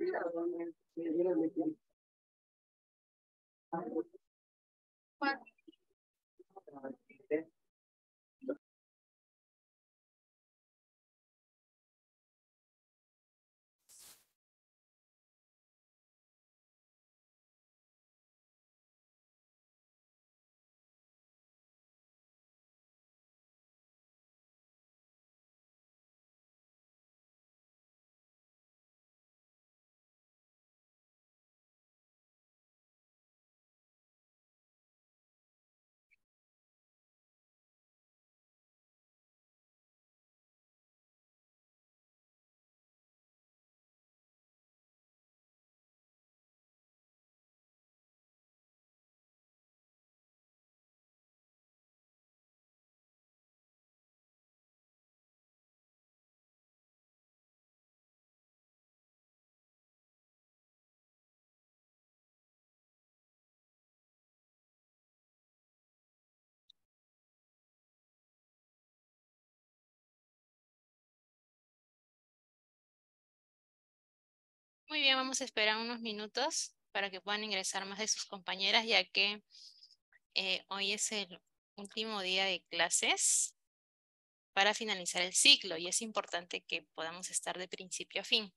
Muy bien, vamos a esperar unos minutos para que puedan ingresar más de sus compañeras, ya que hoy es el último día de clases para finalizar el ciclo y es importante que podamos estar de principio a fin.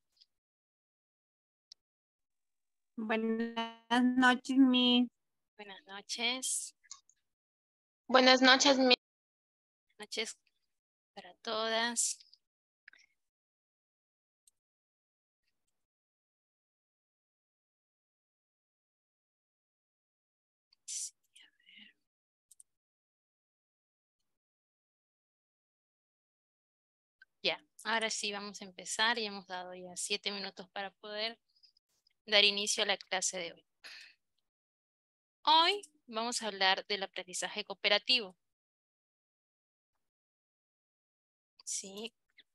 Buenas noches, Miss. Buenas noches. Buenas noches, Buenas noches para todas. Sí, a ver. Ya, ahora sí vamos a empezar y hemos dado ya 7 minutos para poder dar inicio a la clase de hoy. Hoy vamos a hablar del aprendizaje cooperativo. Sí.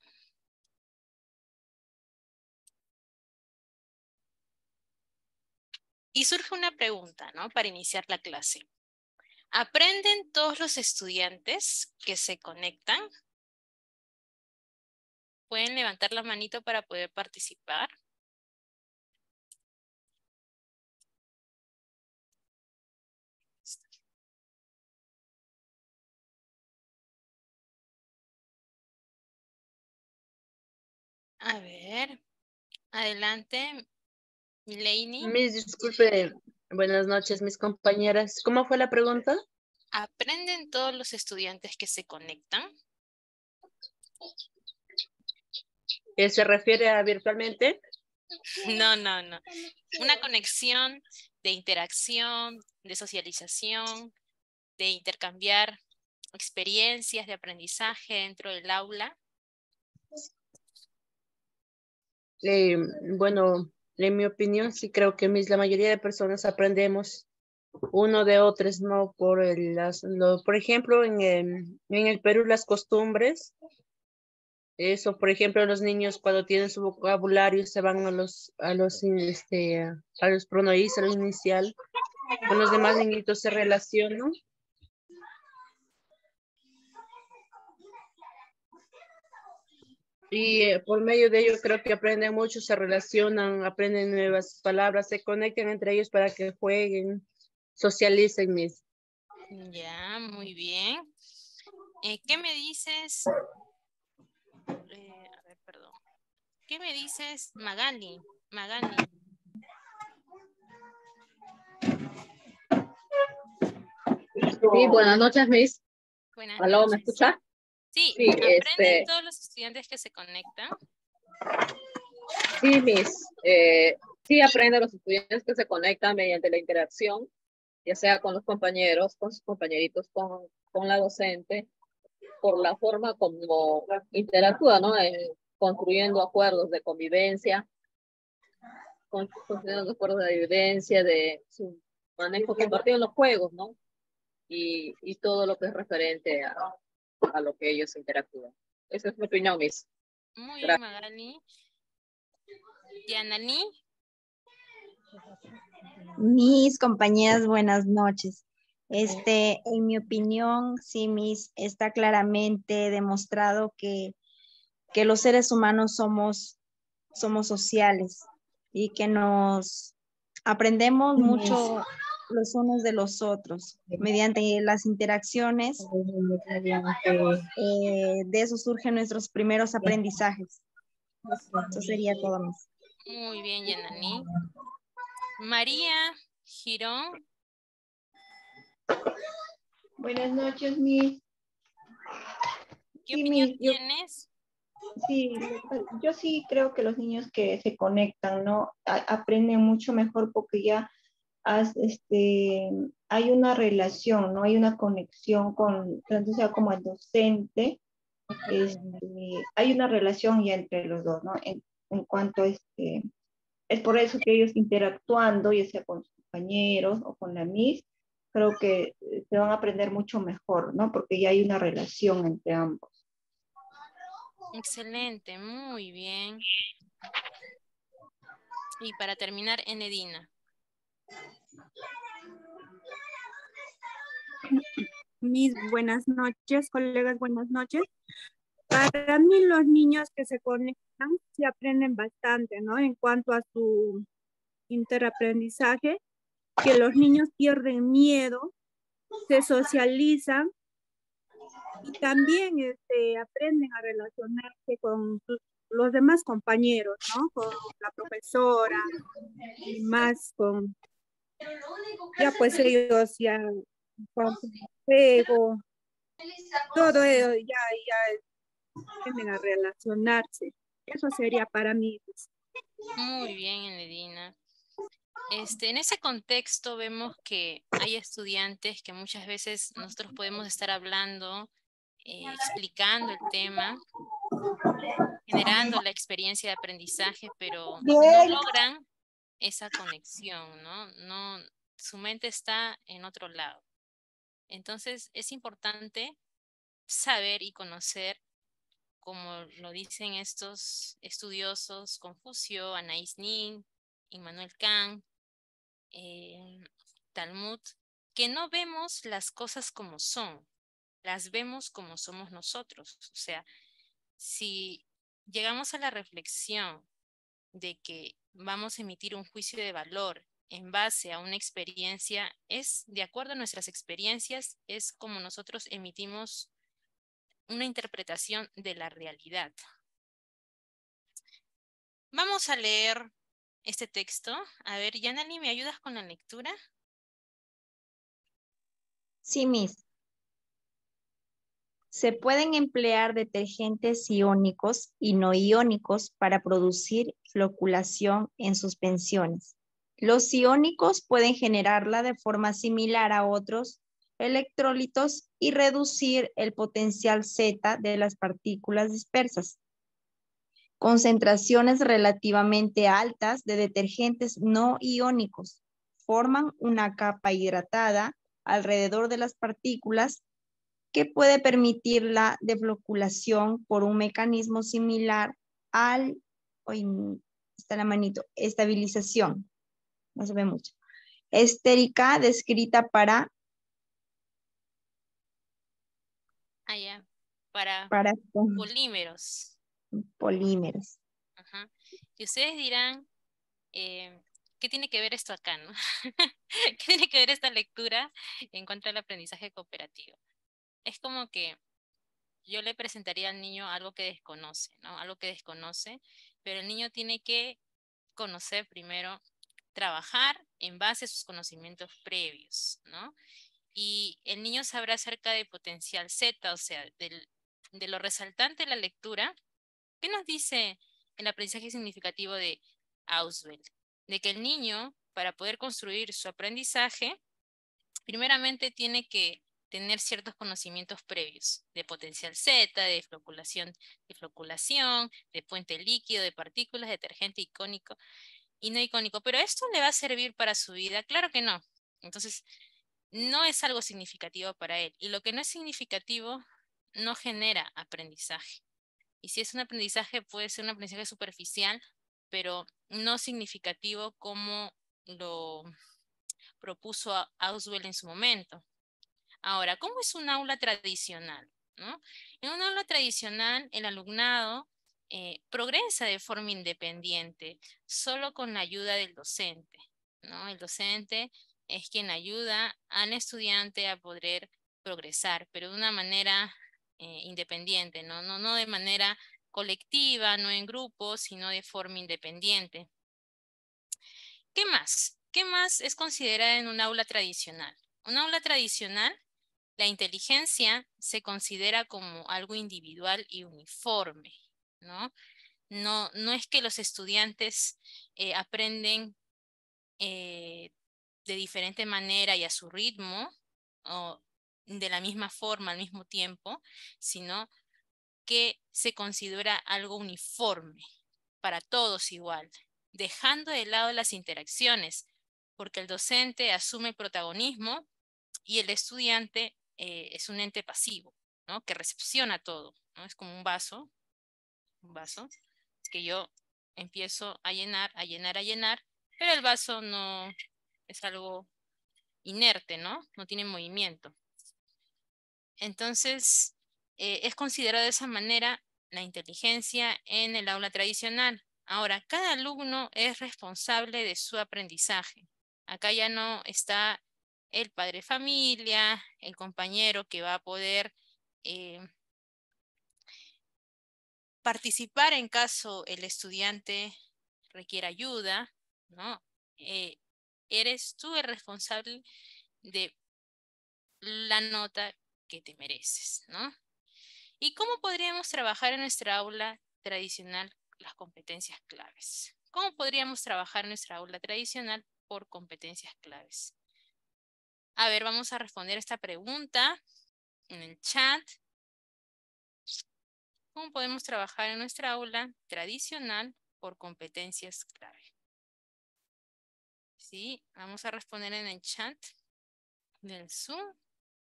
Y surge una pregunta, ¿no? Para iniciar la clase. ¿Aprenden todos los estudiantes que se conectan? ¿Pueden levantar la manito para poder participar? A ver, adelante, Mileini. Miss, disculpe. Buenas noches, mis compañeras. ¿Cómo fue la pregunta? ¿Aprenden todos los estudiantes que se conectan? ¿Se refiere a virtualmente? No, no, no. Una conexión de interacción, de socialización, de intercambiar experiencias de aprendizaje dentro del aula. Bueno, en mi opinión, sí creo que la mayoría de personas aprendemos uno de otros, ¿no? Por ejemplo, en el Perú, las costumbres. Eso, por ejemplo, los niños cuando tienen su vocabulario se van a los pronoís, a lo inicial. Con los demás niñitos se relacionan. Y por medio de ello creo que aprenden mucho, se relacionan, aprenden nuevas palabras, se conectan entre ellos para que jueguen, socialicen, Miss. Ya, muy bien. ¿Qué me dices? A ver, perdón. ¿Qué me dices, Magali? Magali. Sí, buenas noches, Miss. Buenas ¿Aló, me noches. escucha? Sí, Sí, ¿aprenden todos los estudiantes que se conectan? sí, Miss. Sí aprenden los estudiantes que se conectan mediante la interacción, ya sea con los compañeros, con sus compañeritos, con la docente, por la forma como interactúa, ¿no? Construyendo acuerdos de convivencia, construyendo acuerdos de vivencia, de su manejo compartido en los juegos, ¿no? Y todo lo que es referente a lo que ellos interactúan. Esa es mi opinión, Miss. Muy bien, Gracias. Magali. Dianani. Mis compañeras, buenas noches. En mi opinión, sí, Miss, está claramente demostrado que los seres humanos somos sociales. y que nos aprendemos mucho los unos de los otros mediante las interacciones. De eso surgen nuestros primeros aprendizajes. Eso sería todo, Miss. Muy bien, Yanani. María Girón. Buenas noches, Miss. ¿Qué Sí, opinión Miss, tienes? sí, yo sí creo que los niños que se conectan, ¿no? Aprenden mucho mejor porque ya hay una relación, ¿no? Hay una conexión con, tanto sea como el docente, hay una relación ya entre los dos, ¿no? En cuanto es por eso que ellos interactuando, ya sea con sus compañeros o con la Miss, creo que se van a aprender mucho mejor, ¿no? Porque ya hay una relación entre ambos. Excelente, muy bien. Y para terminar, Enedina. Mis buenas noches, colegas, buenas noches. Para mí los niños que se conectan se aprenden bastante, ¿no? En cuanto a su interaprendizaje, que los niños pierden miedo, se socializan y también aprenden a relacionarse con los demás compañeros, ¿no? Con la profesora y más con, ya pues ellos ya, con su juego, todo ello ya aprenden a relacionarse. Eso sería para mí. Muy bien, Enedina. En ese contexto vemos que hay estudiantes que muchas veces nosotros podemos estar hablando, explicando el tema, generando la experiencia de aprendizaje, pero no logran esa conexión, ¿no? Su mente está en otro lado. Entonces es importante saber y conocer, como lo dicen estos estudiosos, Confucio, Anais Nin, Immanuel Kant, Talmud, que no vemos las cosas como son, las vemos como somos nosotros. O sea, si llegamos a la reflexión de que vamos a emitir un juicio de valor en base a una experiencia, es de acuerdo a nuestras experiencias, es como nosotros emitimos una interpretación de la realidad. Vamos a leer este texto. A ver, Yanali, ¿me ayudas con la lectura? Sí, Miss. Se pueden emplear detergentes iónicos y no iónicos para producir floculación en suspensiones. Los iónicos pueden generarla de forma similar a otros electrolitos y reducir el potencial Z de las partículas dispersas. Concentraciones relativamente altas de detergentes no iónicos forman una capa hidratada alrededor de las partículas que puede permitir la defloculación por un mecanismo similar al, hoy está la manito, estabilización, no se ve mucho, estérica descrita para Allá, para polímeros. polímeros. Ajá. Y ustedes dirán, ¿qué tiene que ver esto acá, no? ¿Qué tiene que ver esta lectura en cuanto al aprendizaje cooperativo? Es como que yo le presentaría al niño algo que desconoce, ¿no? Algo que desconoce, pero el niño tiene que conocer primero, trabajar en base a sus conocimientos previos, ¿no? Y el niño sabrá acerca de potencial Z, o sea, de lo resaltante de la lectura. ¿Qué nos dice el aprendizaje significativo de Auswell? De que el niño, para poder construir su aprendizaje, primeramente tiene que tener ciertos conocimientos previos de potencial Z, de floculación, de puente líquido, de partículas, detergente icónico y no icónico. Pero esto le va a servir para su vida, claro que no. Entonces, no es algo significativo para él. Y lo que no es significativo no genera aprendizaje. Y si es un aprendizaje, puede ser un aprendizaje superficial, pero no significativo como lo propuso Auswell en su momento. Ahora, ¿cómo es un aula tradicional? ¿No? En un aula tradicional, el alumnado progresa de forma independiente, solo con la ayuda del docente, ¿no? El docente es quien ayuda al estudiante a poder progresar, pero de una manera independiente, ¿no? No de manera colectiva, no en grupo, sino de forma independiente. ¿Qué más? ¿Qué más es considerada en un aula tradicional? Un aula tradicional, la inteligencia se considera como algo individual y uniforme, ¿no? No es que los estudiantes aprenden de diferente manera y a su ritmo, o de la misma forma al mismo tiempo, sino que se considera algo uniforme, para todos igual, dejando de lado las interacciones, porque el docente asume el protagonismo y el estudiante es un ente pasivo, ¿no? Que recepciona todo, ¿no? Es como un vaso que yo empiezo a llenar, pero el vaso no es algo inerte, ¿no? No tiene movimiento. Entonces, es considerado de esa manera la inteligencia en el aula tradicional. Ahora, cada alumno es responsable de su aprendizaje. Acá ya no está el padre de familia, el compañero que va a poder participar en caso el estudiante requiera ayuda, ¿no? Eres tú el responsable de la nota que te mereces, ¿no? ¿Y cómo podríamos trabajar en nuestra aula tradicional las competencias claves? ¿Cómo podríamos trabajar en nuestra aula tradicional por competencias claves? A ver, vamos a responder esta pregunta en el chat. ¿Cómo podemos trabajar en nuestra aula tradicional por competencias clave? Sí, vamos a responder en el chat del Zoom.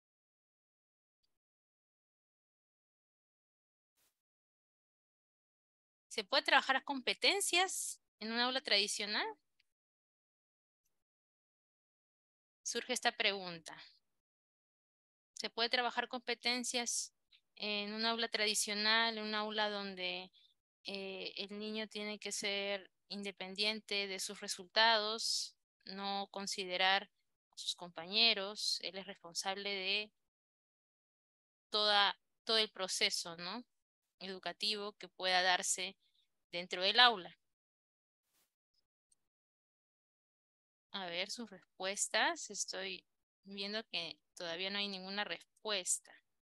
¿Se puede trabajar las competencias en una aula tradicional? Surge esta pregunta. ¿Se puede trabajar competencias en un aula tradicional, en un aula donde el niño tiene que ser independiente de sus resultados, no considerar a sus compañeros? Él es responsable de todo el proceso, ¿no? Educativo que pueda darse dentro del aula. A ver sus respuestas. Estoy viendo que todavía no hay ninguna respuesta.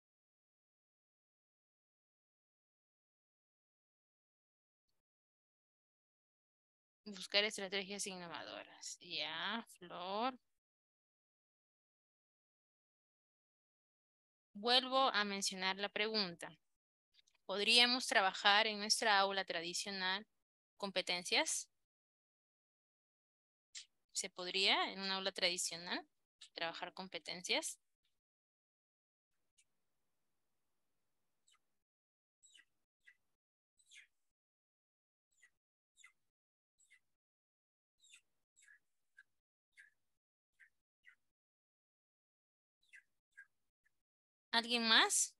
Buscar estrategias innovadoras. Ya, Flor. Vuelvo a mencionar la pregunta. ¿Podríamos trabajar en nuestra aula tradicional competencias? ¿Se podría en una aula tradicional trabajar competencias? ¿Alguien más?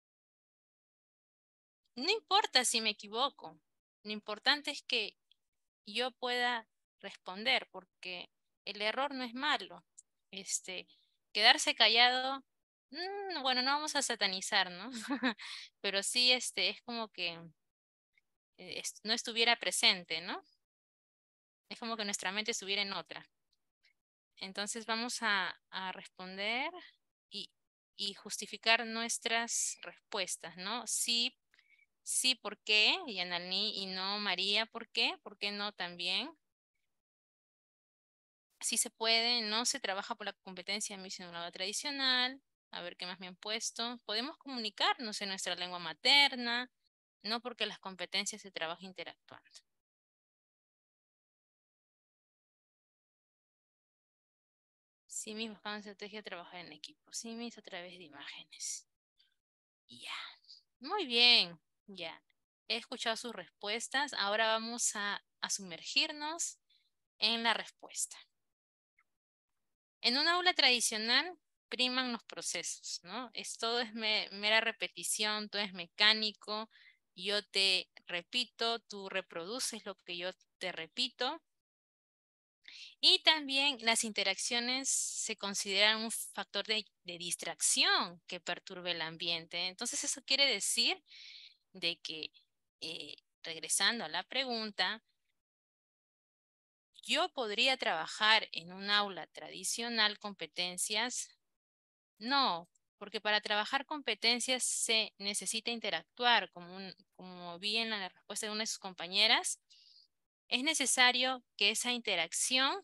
No importa si me equivoco. Lo importante es que yo pueda responder, porque el error no es malo. Quedarse callado, bueno, no vamos a satanizar, ¿no? Pero sí, es como que no estuviera presente, ¿no? Es como que nuestra mente estuviera en otra. Entonces vamos a responder y justificar nuestras respuestas, ¿no? Sí, sí, ¿por qué? Y Analí, y no María, ¿por qué? ¿Por qué no también? Sí se puede, no se trabaja por la competencia de mi lado tradicional. A ver qué más me han puesto. Podemos comunicarnos en nuestra lengua materna, no porque las competencias se trabajan interactuando. Sí, mis buscando estrategia de trabajar en equipo. Sí, mis a través de imágenes. Ya. Muy bien. Ya. He escuchado sus respuestas. Ahora vamos a sumergirnos en la respuesta. En una aula tradicional priman los procesos, ¿no? Todo es mera repetición, todo es mecánico yo te repito, tú reproduces lo que yo te repito. Y también las interacciones se consideran un factor de distracción que perturbe el ambiente. Entonces eso quiere decir de que, regresando a la pregunta, ¿yo podría trabajar en un aula tradicional competencias? No, porque para trabajar competencias se necesita interactuar, como vi en la respuesta de una de sus compañeras, es necesario que esa interacción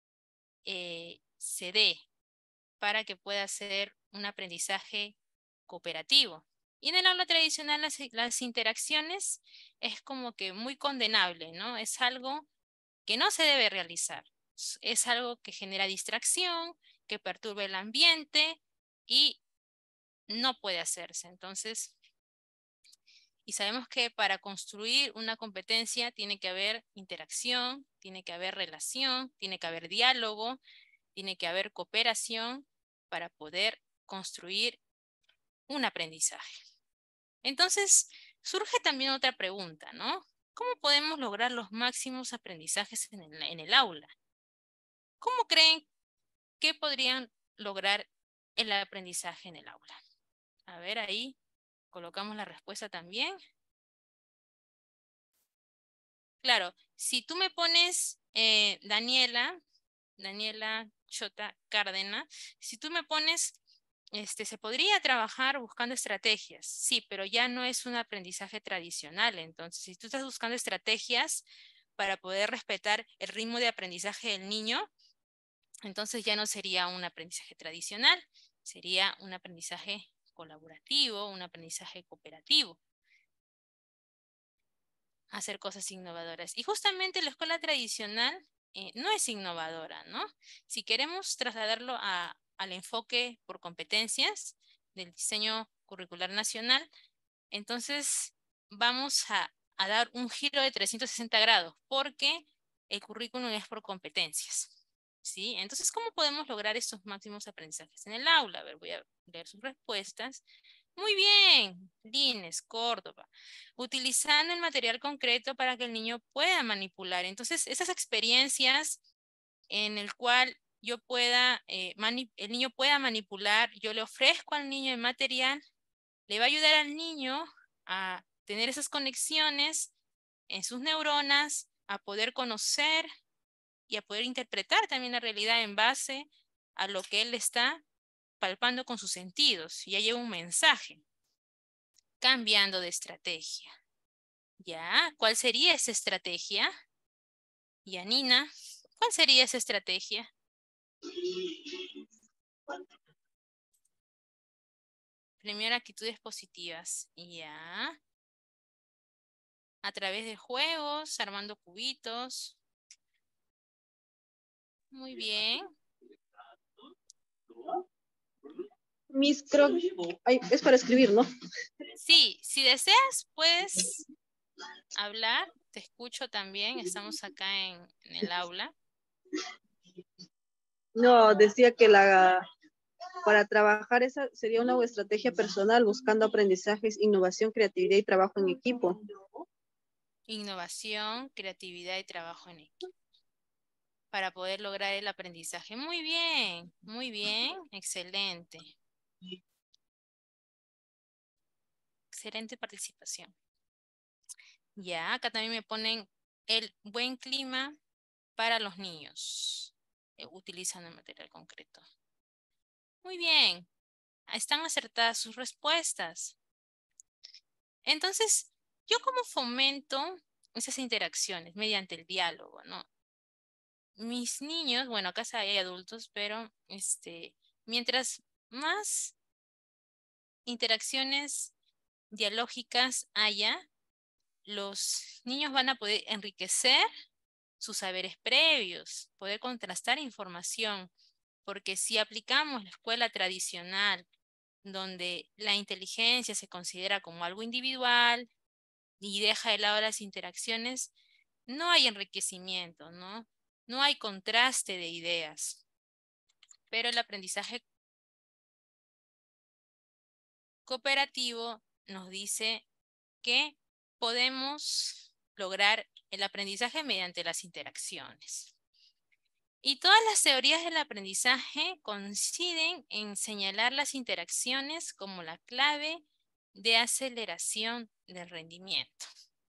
se dé para que pueda ser un aprendizaje cooperativo. Y en el aula tradicional las interacciones es como que muy condenable, ¿no? Es algo que no se debe realizar. Es algo que genera distracción, que perturba el ambiente y no puede hacerse. Entonces, y sabemos que para construir una competencia tiene que haber interacción, tiene que haber relación, tiene que haber diálogo, tiene que haber cooperación para poder construir un aprendizaje. Entonces, surge también otra pregunta, ¿no? ¿Cómo podemos lograr los máximos aprendizajes en el aula? ¿Cómo creen que podrían lograr el aprendizaje en el aula? A ver, ahí colocamos la respuesta también. Claro, si tú me pones Daniela Chota Cárdenas, si tú me pones, se podría trabajar buscando estrategias, sí, pero ya no es un aprendizaje tradicional. Entonces, si tú estás buscando estrategias para poder respetar el ritmo de aprendizaje del niño, entonces ya no sería un aprendizaje tradicional, sería un aprendizaje colaborativo, un aprendizaje cooperativo. Hacer cosas innovadoras. Y justamente la escuela tradicional no es innovadora, ¿no? Si queremos trasladarlo al enfoque por competencias del diseño curricular nacional, entonces vamos a dar un giro de 360 grados, porque el currículum es por competencias, ¿sí? Entonces, ¿cómo podemos lograr estos máximos aprendizajes en el aula? A ver, voy a leer sus respuestas. Muy bien, Lines, Córdoba. Utilizando el material concreto para que el niño pueda manipular. Entonces, esas experiencias en el cual yo pueda, el niño pueda manipular, yo le ofrezco al niño el material, le va a ayudar al niño a tener esas conexiones en sus neuronas, a poder conocer y a poder interpretar también la realidad en base a lo que él está palpando con sus sentidos. Y ya lleva un mensaje. Cambiando de estrategia. ¿Ya? ¿Cuál sería esa estrategia? Yanina, ¿cuál sería esa estrategia? Primero, actitudes positivas. ¿Ya? A través de juegos, armando cubitos. Muy bien. Miss, creo, es para escribir, ¿no? Sí, si deseas, puedes hablar. Te escucho también. Estamos acá en el aula. No, decía que para trabajar esa sería una estrategia personal buscando aprendizajes, innovación, creatividad y trabajo en equipo. Innovación, creatividad y trabajo en equipo. Para poder lograr el aprendizaje. Muy bien, excelente. Excelente participación. Ya, acá también me ponen el buen clima para los niños, utilizando el material concreto. Muy bien, están acertadas sus respuestas. Entonces, ¿yo cómo fomento esas interacciones? Mediante el diálogo, ¿no? Mis niños, bueno, acá hay adultos, pero mientras más interacciones dialógicas haya, los niños van a poder enriquecer sus saberes previos, poder contrastar información, porque si aplicamos la escuela tradicional, donde la inteligencia se considera como algo individual y deja de lado las interacciones, no hay enriquecimiento, ¿no? No hay contraste de ideas. Pero el aprendizaje cooperativo nos dice que podemos lograr el aprendizaje mediante las interacciones. Y todas las teorías del aprendizaje coinciden en señalar las interacciones como la clave de aceleración del rendimiento.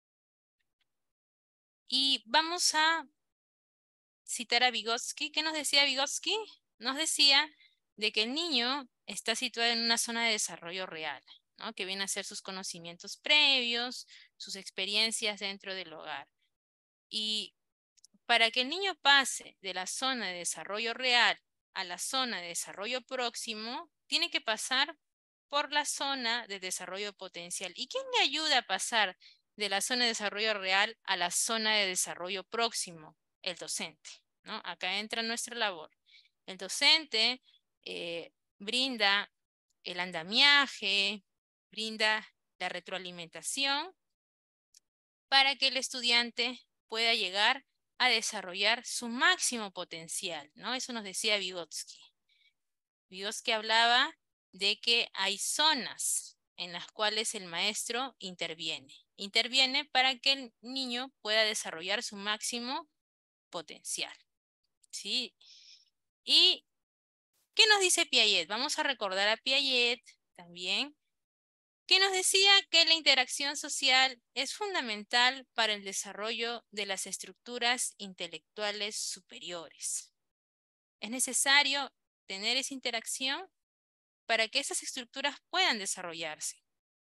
Y vamos a citar a Vygotsky. ¿Qué nos decía Vygotsky? Nos decía de que el niño está situado en una zona de desarrollo real, ¿no? Que viene a ser sus conocimientos previos, sus experiencias dentro del hogar. Y para que el niño pase de la zona de desarrollo real a la zona de desarrollo próximo, tiene que pasar por la zona de desarrollo potencial. ¿Y quién le ayuda a pasar de la zona de desarrollo real a la zona de desarrollo próximo? El docente, ¿no? Acá entra nuestra labor. El docente brinda el andamiaje, brinda la retroalimentación para que el estudiante pueda llegar a desarrollar su máximo potencial, ¿no? Eso nos decía Vygotsky. Vygotsky hablaba de que hay zonas en las cuales el maestro interviene. Interviene para que el niño pueda desarrollar su máximo potencial, ¿sí? ¿Y qué nos dice Piaget? Vamos a recordar a Piaget también, que nos decía que la interacción social es fundamental para el desarrollo de las estructuras intelectuales superiores. Es necesario tener esa interacción para que esas estructuras puedan desarrollarse.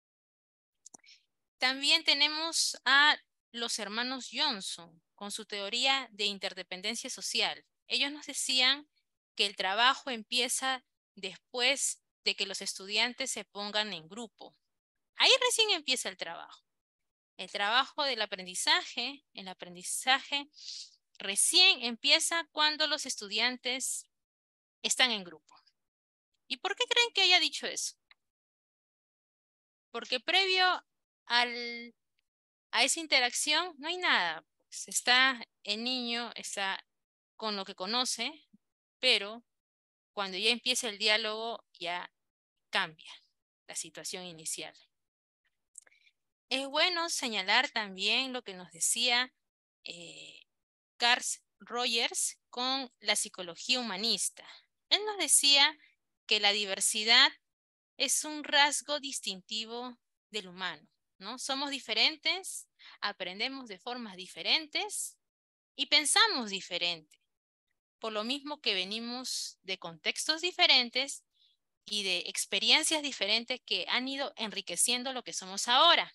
También tenemos a los hermanos Johnson con su teoría de interdependencia social. Ellos nos decían que el trabajo empieza después de que los estudiantes se pongan en grupo. Ahí recién empieza el trabajo. El trabajo del aprendizaje, el aprendizaje recién empieza cuando los estudiantes están en grupo. ¿Y por qué creen que haya dicho eso? Porque previo a esa interacción no hay nada. Pues está el niño, está con lo que conoce, pero cuando ya empieza el diálogo ya cambia la situación inicial. Es bueno señalar también lo que nos decía Carl Rogers con la psicología humanista. Él nos decía que la diversidad es un rasgo distintivo del humano, ¿no? Somos diferentes, aprendemos de formas diferentes y pensamos diferente, por lo mismo que venimos de contextos diferentes y de experiencias diferentes que han ido enriqueciendo lo que somos ahora.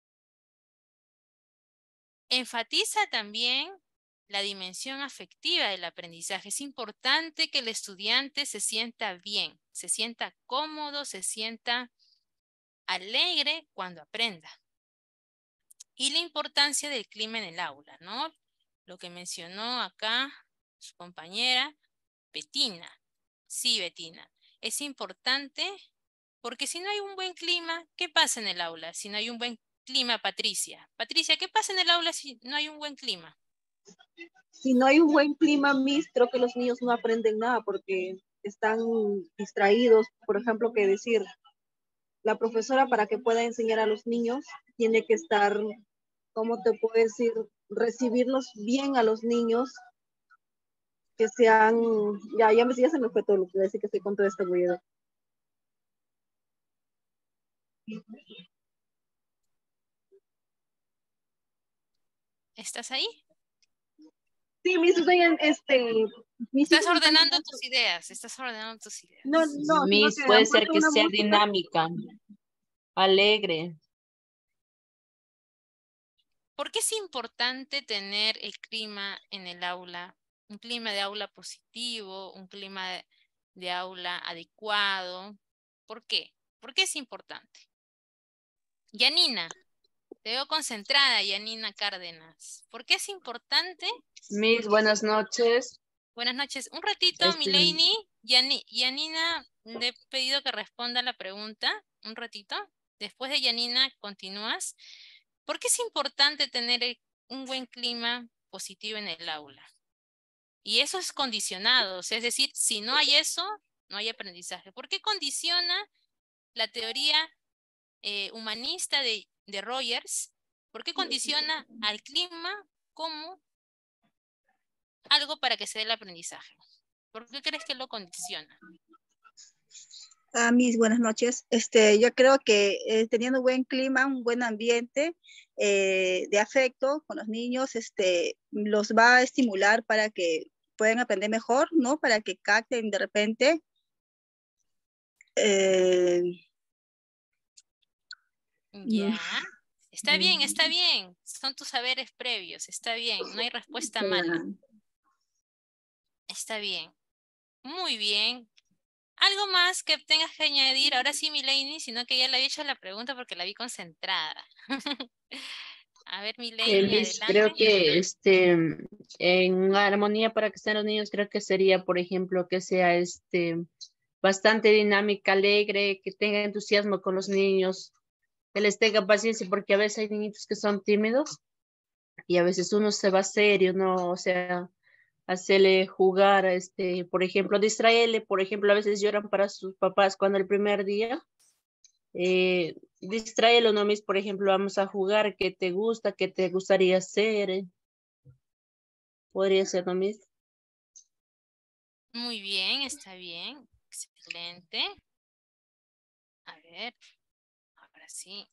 Enfatiza también la dimensión afectiva del aprendizaje. Es importante que el estudiante se sienta bien, se sienta cómodo, se sienta alegre cuando aprenda. Y la importancia del clima en el aula, ¿no? Lo que mencionó acá su compañera Betina. Sí, Betina. Es importante porque si no hay un buen clima, ¿qué pasa en el aula? Si no hay un buen clima, Patricia. Patricia, ¿qué pasa en el aula si no hay un buen clima? Si no hay un buen clima, Miss, creo que los niños no aprenden nada porque están distraídos. Por ejemplo, que decir, la profesora para que pueda enseñar a los niños tiene que estar, ¿cómo te puedo decir? Recibirlos bien a los niños, que sean, ya se me fue todo lo que iba a decir, que estoy con todo este ruido. ¿Estás ahí? Sí, Miss, estoy en Estás ordenando tus ideas, No, no, Miss, sino que puede han ser puesto que una sea música. dinámica, alegre. ¿Por qué es importante tener el clima en el aula? Un clima de aula positivo, un clima de aula adecuado. ¿Por qué? ¿Por qué es importante? Yanina, te veo concentrada, Yanina Cárdenas. ¿Por qué es importante? Miss, buenas noches. Buenas noches. Un ratito, Mileini. Yanina, le he pedido que responda la pregunta. Un ratito. Después de Yanina, continúas. ¿Por qué es importante tener un buen clima positivo en el aula? Y eso es condicionado, es decir, si no hay eso, no hay aprendizaje. ¿Por qué condiciona la teoría humanista de Rogers ¿Por qué condiciona al clima como algo para que se dé el aprendizaje? ¿Por qué crees que lo condiciona? Mis buenas noches. Yo creo que teniendo buen clima, un buen ambiente de afecto con los niños, los va a estimular para que puedan aprender mejor, ¿no? Para que capten de repente. Ya, está bien, está bien. Son tus saberes previos, está bien. No hay respuesta mala. Está bien. Muy bien. ¿Algo más que tengas que añadir? Ahora sí, Mileini, sino que ya le había hecho la pregunta porque la vi concentrada. A ver, Mileini, Miss, creo adelante. que en armonía para que estén los niños, creo que sería, por ejemplo, que sea bastante dinámica, alegre, que tenga entusiasmo con los niños, que les tenga paciencia, porque a veces hay niñitos que son tímidos y a veces uno se va serio, ¿no? O sea, hacerle jugar, por ejemplo, distraerle, por ejemplo, a veces lloran para sus papás cuando el primer día, distráelo, ¿no, Miss? Por ejemplo, vamos a jugar, ¿qué te gusta? ¿Qué te gustaría hacer? Podría ser, ¿no, Miss? Muy bien, está bien. Excelente. A ver, ahora sí.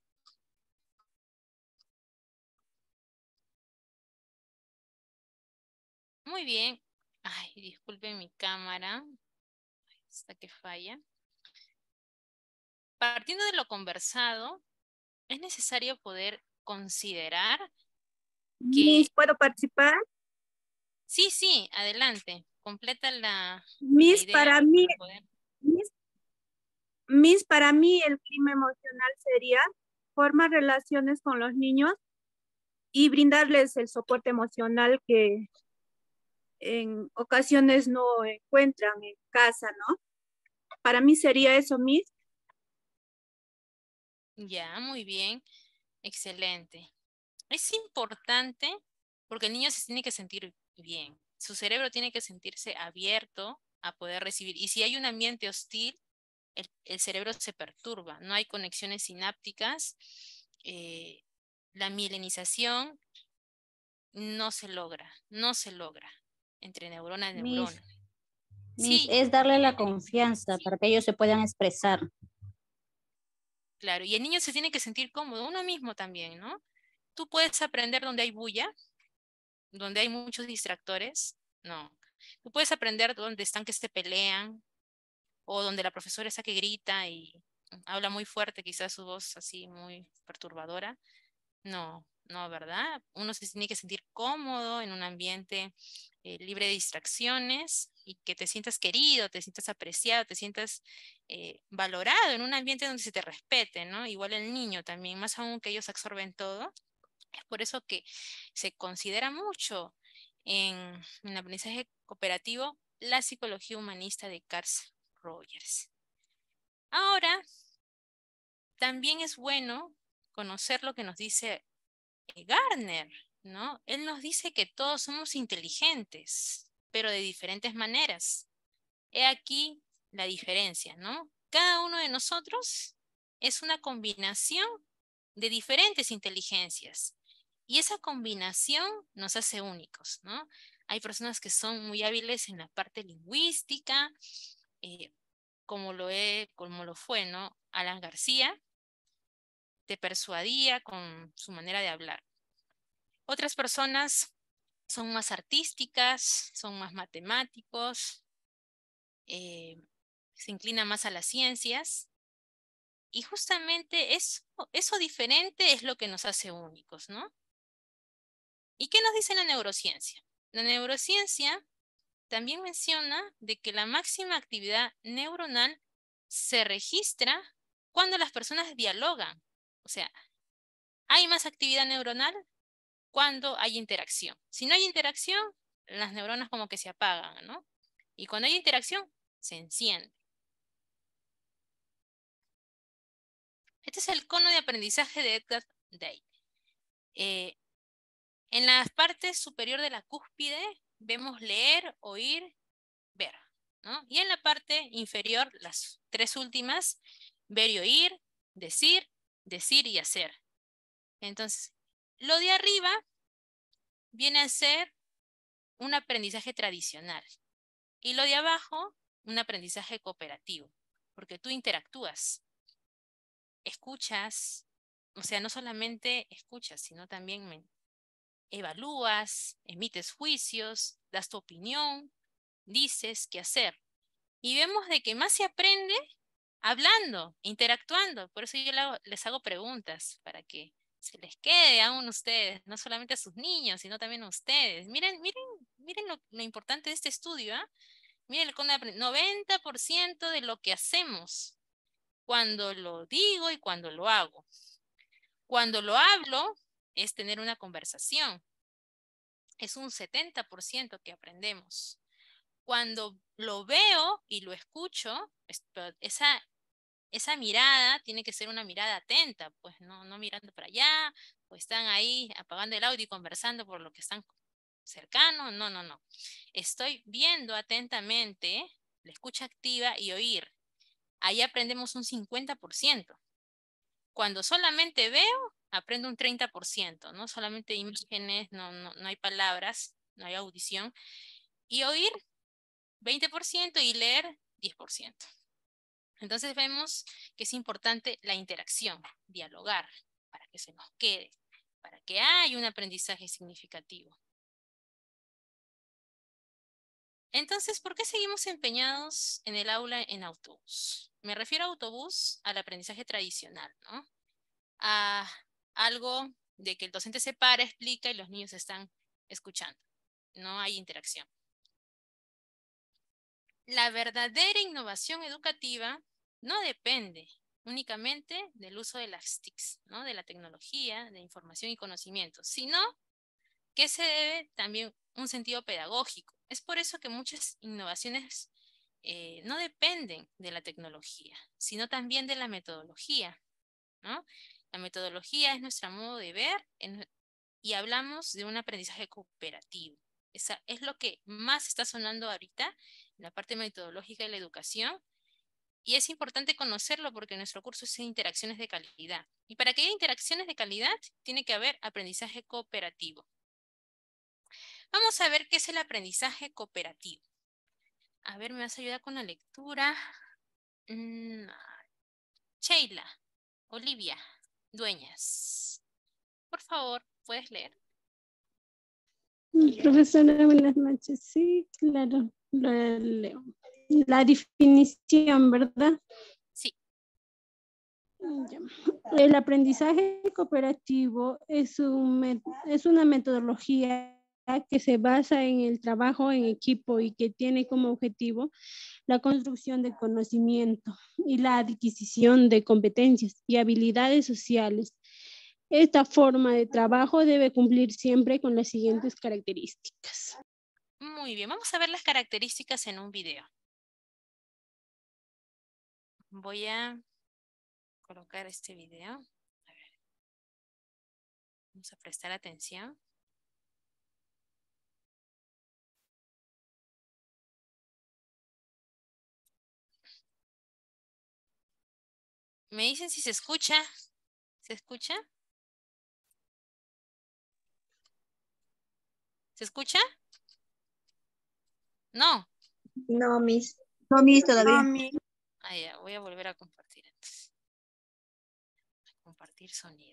Muy bien. Ay, disculpen mi cámara. Hasta que falla. Partiendo de lo conversado, es necesario poder considerar Miss, que... ¿puedo participar? Sí, sí, adelante. Completa la Miss, idea para mí, para poder... Miss, Miss, para mí el clima emocional sería formar relaciones con los niños y brindarles el soporte emocional que en ocasiones no encuentran en casa, ¿no? Para mí sería eso, Miss. Ya, muy bien. Excelente. Es importante porque el niño se tiene que sentir bien. Su cerebro tiene que sentirse abierto a poder recibir. Y si hay un ambiente hostil, el cerebro se perturba. No hay conexiones sinápticas. La mielinización no se logra. No se logra entre neurona y neurona. Miss, Sí, es darle la Milene. confianza para que ellos se puedan expresar. Claro, y el niño se tiene que sentir cómodo, uno mismo también, ¿no? Tú puedes aprender donde hay bulla, donde hay muchos distractores, no. Tú puedes aprender donde están que se pelean o donde la profesora está que grita y habla muy fuerte, quizás su voz así muy perturbadora. No, no, ¿verdad? Uno se tiene que sentir cómodo en un ambiente libre de distracciones y que te sientas querido, te sientas apreciado, te sientas valorado en un ambiente donde se te respete, ¿no? Igual el niño también, más aún que ellos absorben todo. Es por eso que se considera mucho en el aprendizaje cooperativo la psicología humanista de Carl Rogers. Ahora, también es bueno conocer lo que nos dice Gardner, ¿no? Él nos dice que todos somos inteligentes, pero de diferentes maneras. He aquí la diferencia, ¿no? Cada uno de nosotros es una combinación de diferentes inteligencias. Y esa combinación nos hace únicos, ¿no? Hay personas que son muy hábiles en la parte lingüística, eh, como lo fue, ¿no? Alan García, te persuadía con su manera de hablar. Otras personas son más artísticas, son más matemáticos, se inclinan más a las ciencias. Y justamente eso diferente es lo que nos hace únicos, ¿no? ¿Y qué nos dice la neurociencia? La neurociencia también menciona de que la máxima actividad neuronal se registra cuando las personas dialogan. O sea, hay más actividad neuronal cuando hay interacción. Si no hay interacción, las neuronas como que se apagan, ¿no? Y cuando hay interacción, se enciende. Este es el cono de aprendizaje de Edgar Day. En la parte superior de la cúspide vemos leer, oír, ver, ¿no? Y en la parte inferior, las tres últimas, ver y oír, decir y hacer. Entonces, Lo de arriba viene a ser un aprendizaje tradicional y lo de abajo un aprendizaje cooperativo, porque tú interactúas, escuchas, o sea, no solamente escuchas, sino también evalúas, emites juicios, das tu opinión, dices qué hacer. Y vemos de que más se aprende hablando, interactuando. Por eso yo les hago preguntas para que se les quede aún a ustedes, no solamente a sus niños, sino también a ustedes. Miren lo importante de este estudio, ¿ah? Miren, con 90% de lo que hacemos, cuando lo digo y cuando lo hago. Cuando lo hablo, es tener una conversación. Es un 70% que aprendemos. Cuando lo veo y lo escucho, esa mirada tiene que ser una mirada atenta, pues no mirando para allá, o están ahí apagando el audio y conversando por lo que están cercanos. No. Estoy viendo atentamente, la escucha activa y oír. Ahí aprendemos un 50%. Cuando solamente veo, aprendo un 30%, ¿no? Solamente imágenes, no hay palabras, no hay audición. Y oír, 20% y leer, 10%. Entonces vemos que es importante la interacción, dialogar, para que se nos quede, para que haya un aprendizaje significativo. Entonces, ¿por qué seguimos empeñados en el aula en autobús? Me refiero a autobús al aprendizaje tradicional, ¿no? A algo de que el docente se para, explica y los niños están escuchando. No hay interacción. La verdadera innovación educativa no depende únicamente del uso de las TICs, ¿no? De la tecnología, de información y conocimiento, sino que se debe también un sentido pedagógico. Es por eso que muchas innovaciones no dependen de la tecnología, sino también de la metodología, ¿no? La metodología es nuestro modo de ver y hablamos de un aprendizaje cooperativo. Esa es lo que más está sonando ahorita en la parte metodológica de la educación. Y es importante conocerlo porque nuestro curso es interacciones de calidad. Y para que haya interacciones de calidad, tiene que haber aprendizaje cooperativo. Vamos a ver qué es el aprendizaje cooperativo. A ver, ¿me vas a ayudar con la lectura? Sheila, Olivia, Dueñas. Por favor, ¿puedes leer? Profesora, buenas noches. Sí, claro, lo leo. La definición, ¿verdad? Sí. Ya. El aprendizaje cooperativo es una metodología que se basa en el trabajo en equipo y que tiene como objetivo la construcción de conocimiento y la adquisición de competencias y habilidades sociales. Esta forma de trabajo debe cumplir siempre con las siguientes características. Muy bien, vamos a ver las características en un video. Voy a colocar este video. A ver. Vamos a prestar atención. Me dicen si se escucha. ¿Se escucha? ¿Se escucha? No. No, Miss. No, Miss, todavía. Ah, ya, voy a volver a compartir entonces. Compartir sonido.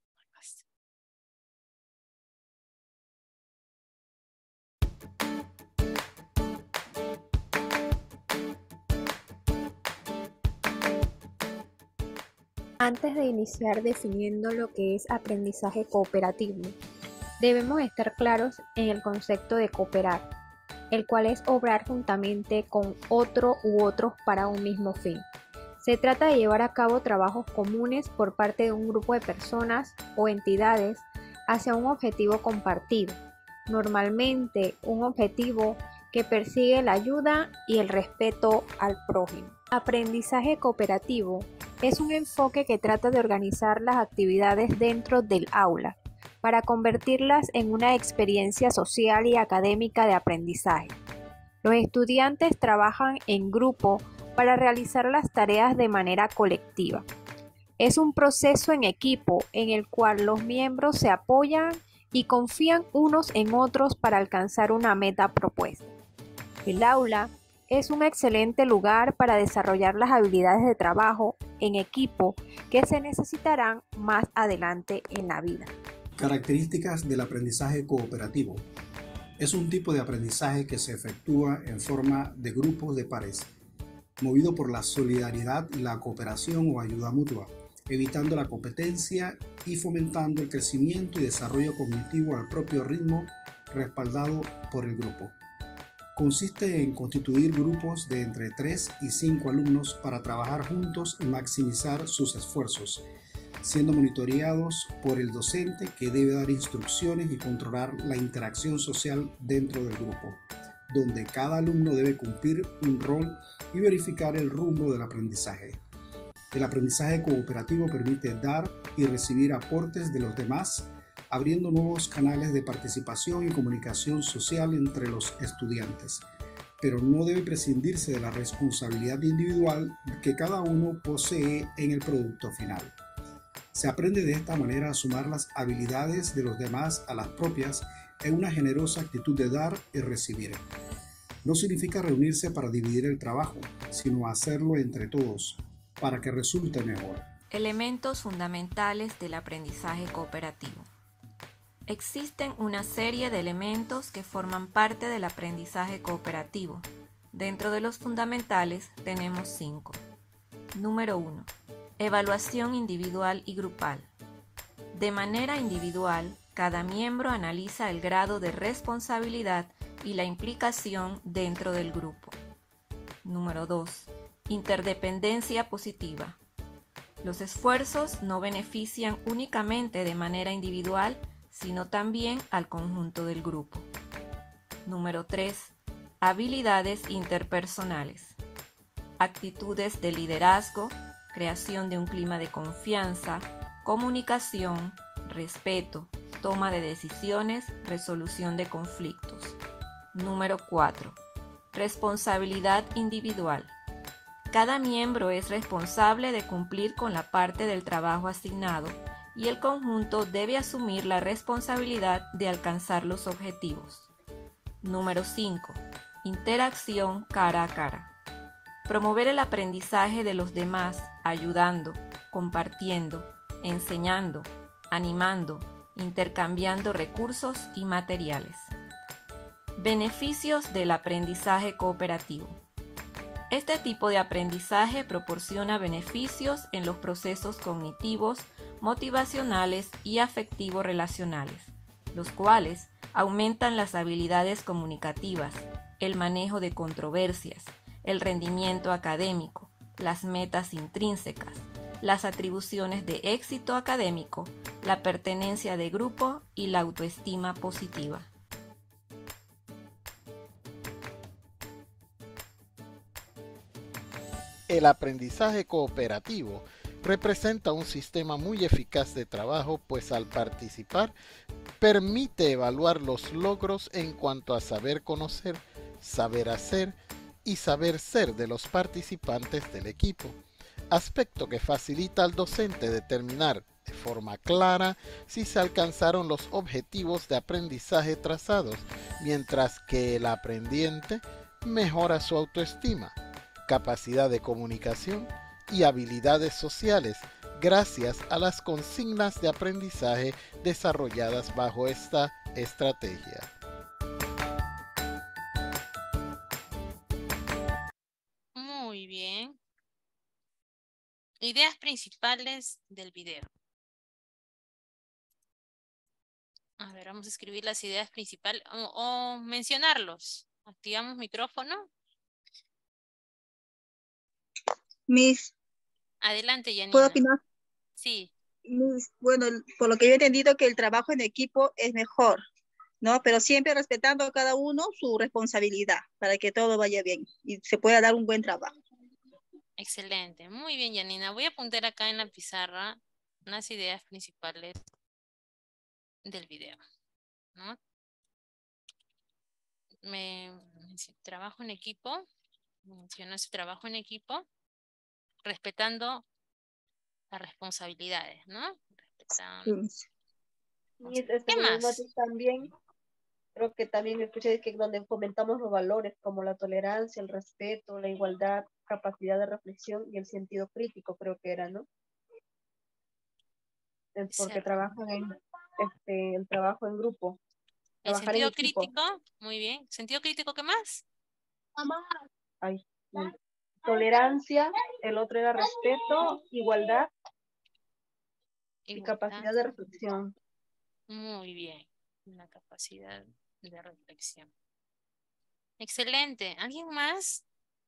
Antes de iniciar definiendo lo que es aprendizaje cooperativo, debemos estar claros en el concepto de cooperar, el cual es obrar juntamente con otro u otros para un mismo fin. Se trata de llevar a cabo trabajos comunes por parte de un grupo de personas o entidades hacia un objetivo compartido, normalmente un objetivo que persigue la ayuda y el respeto al prójimo. Aprendizaje cooperativo es un enfoque que trata de organizar las actividades dentro del aula para convertirlas en una experiencia social y académica de aprendizaje. Los estudiantes trabajan en grupo para realizar las tareas de manera colectiva. Es un proceso en equipo en el cual los miembros se apoyan y confían unos en otros para alcanzar una meta propuesta. El aula es un excelente lugar para desarrollar las habilidades de trabajo en equipo que se necesitarán más adelante en la vida. Características del aprendizaje cooperativo. Es un tipo de aprendizaje que se efectúa en forma de grupos de pares, movido por la solidaridad, la cooperación o ayuda mutua, evitando la competencia y fomentando el crecimiento y desarrollo cognitivo al propio ritmo, respaldado por el grupo. Consiste en constituir grupos de entre 3 y 5 alumnos para trabajar juntos y maximizar sus esfuerzos, siendo monitoreados por el docente que debe dar instrucciones y controlar la interacción social dentro del grupo, donde cada alumno debe cumplir un rol y verificar el rumbo del aprendizaje. El aprendizaje cooperativo permite dar y recibir aportes de los demás, abriendo nuevos canales de participación y comunicación social entre los estudiantes, pero no debe prescindirse de la responsabilidad individual que cada uno posee en el producto final. Se aprende de esta manera a sumar las habilidades de los demás a las propias en una generosa actitud de dar y recibir. No significa reunirse para dividir el trabajo, sino hacerlo entre todos, para que resulte mejor. Elementos fundamentales del aprendizaje cooperativo. Existen una serie de elementos que forman parte del aprendizaje cooperativo. Dentro de los fundamentales tenemos 5. Número 1. Evaluación individual y grupal. De manera individual, cada miembro analiza el grado de responsabilidad y la implicación dentro del grupo. Número 2. Interdependencia positiva. Los esfuerzos no benefician únicamente de manera individual, sino también al conjunto del grupo. Número 3. Habilidades interpersonales. Actitudes de liderazgo, creación de un clima de confianza, comunicación, respeto, toma de decisiones, resolución de conflictos. Número 4. Responsabilidad individual. Cada miembro es responsable de cumplir con la parte del trabajo asignado y el conjunto debe asumir la responsabilidad de alcanzar los objetivos. Número 5. Interacción cara a cara. Promover el aprendizaje de los demás, ayudando, compartiendo, enseñando, animando, intercambiando recursos y materiales. Beneficios del aprendizaje cooperativo. Este tipo de aprendizaje proporciona beneficios en los procesos cognitivos, motivacionales y afectivo-relacionales, los cuales aumentan las habilidades comunicativas, el manejo de controversias, el rendimiento académico, las metas intrínsecas, las atribuciones de éxito académico, la pertenencia de grupo y la autoestima positiva. El aprendizaje cooperativo representa un sistema muy eficaz de trabajo, pues al participar permite evaluar los logros en cuanto a saber conocer, saber hacer y saber ser de los participantes del equipo, aspecto que facilita al docente determinar de forma clara si se alcanzaron los objetivos de aprendizaje trazados, mientras que el aprendiente mejora su autoestima, capacidad de comunicación y habilidades sociales gracias a las consignas de aprendizaje desarrolladas bajo esta estrategia. Muy bien. Ideas principales del video. A ver, vamos a escribir las ideas principales o mencionarlos. Activamos micrófono. Miss, Adelante, ¿puedo Yanina. opinar? Sí. Miss, bueno, por lo que yo he entendido que el trabajo en equipo es mejor, ¿no? Pero siempre respetando a cada uno su responsabilidad para que todo vaya bien y se pueda dar un buen trabajo. Excelente. Muy bien, Yanina. Voy a apuntar acá en la pizarra unas ideas principales del video, ¿no? Trabajo en equipo. Menciona ese trabajo en equipo, respetando las responsabilidades, ¿no? Sí. Y ¿Qué buenas más? noches también. Creo que también escuché que donde fomentamos los valores como la tolerancia, el respeto, la igualdad, capacidad de reflexión y el sentido crítico, creo que era, ¿no? Porque trabajan en el trabajo en grupo, El trabajar en sentido equipo. crítico, muy bien. ¿Sentido crítico qué más? Ay, tolerancia, el otro era respeto, igualdad y capacidad de reflexión. Muy bien. La capacidad de reflexión. Excelente. ¿Alguien más?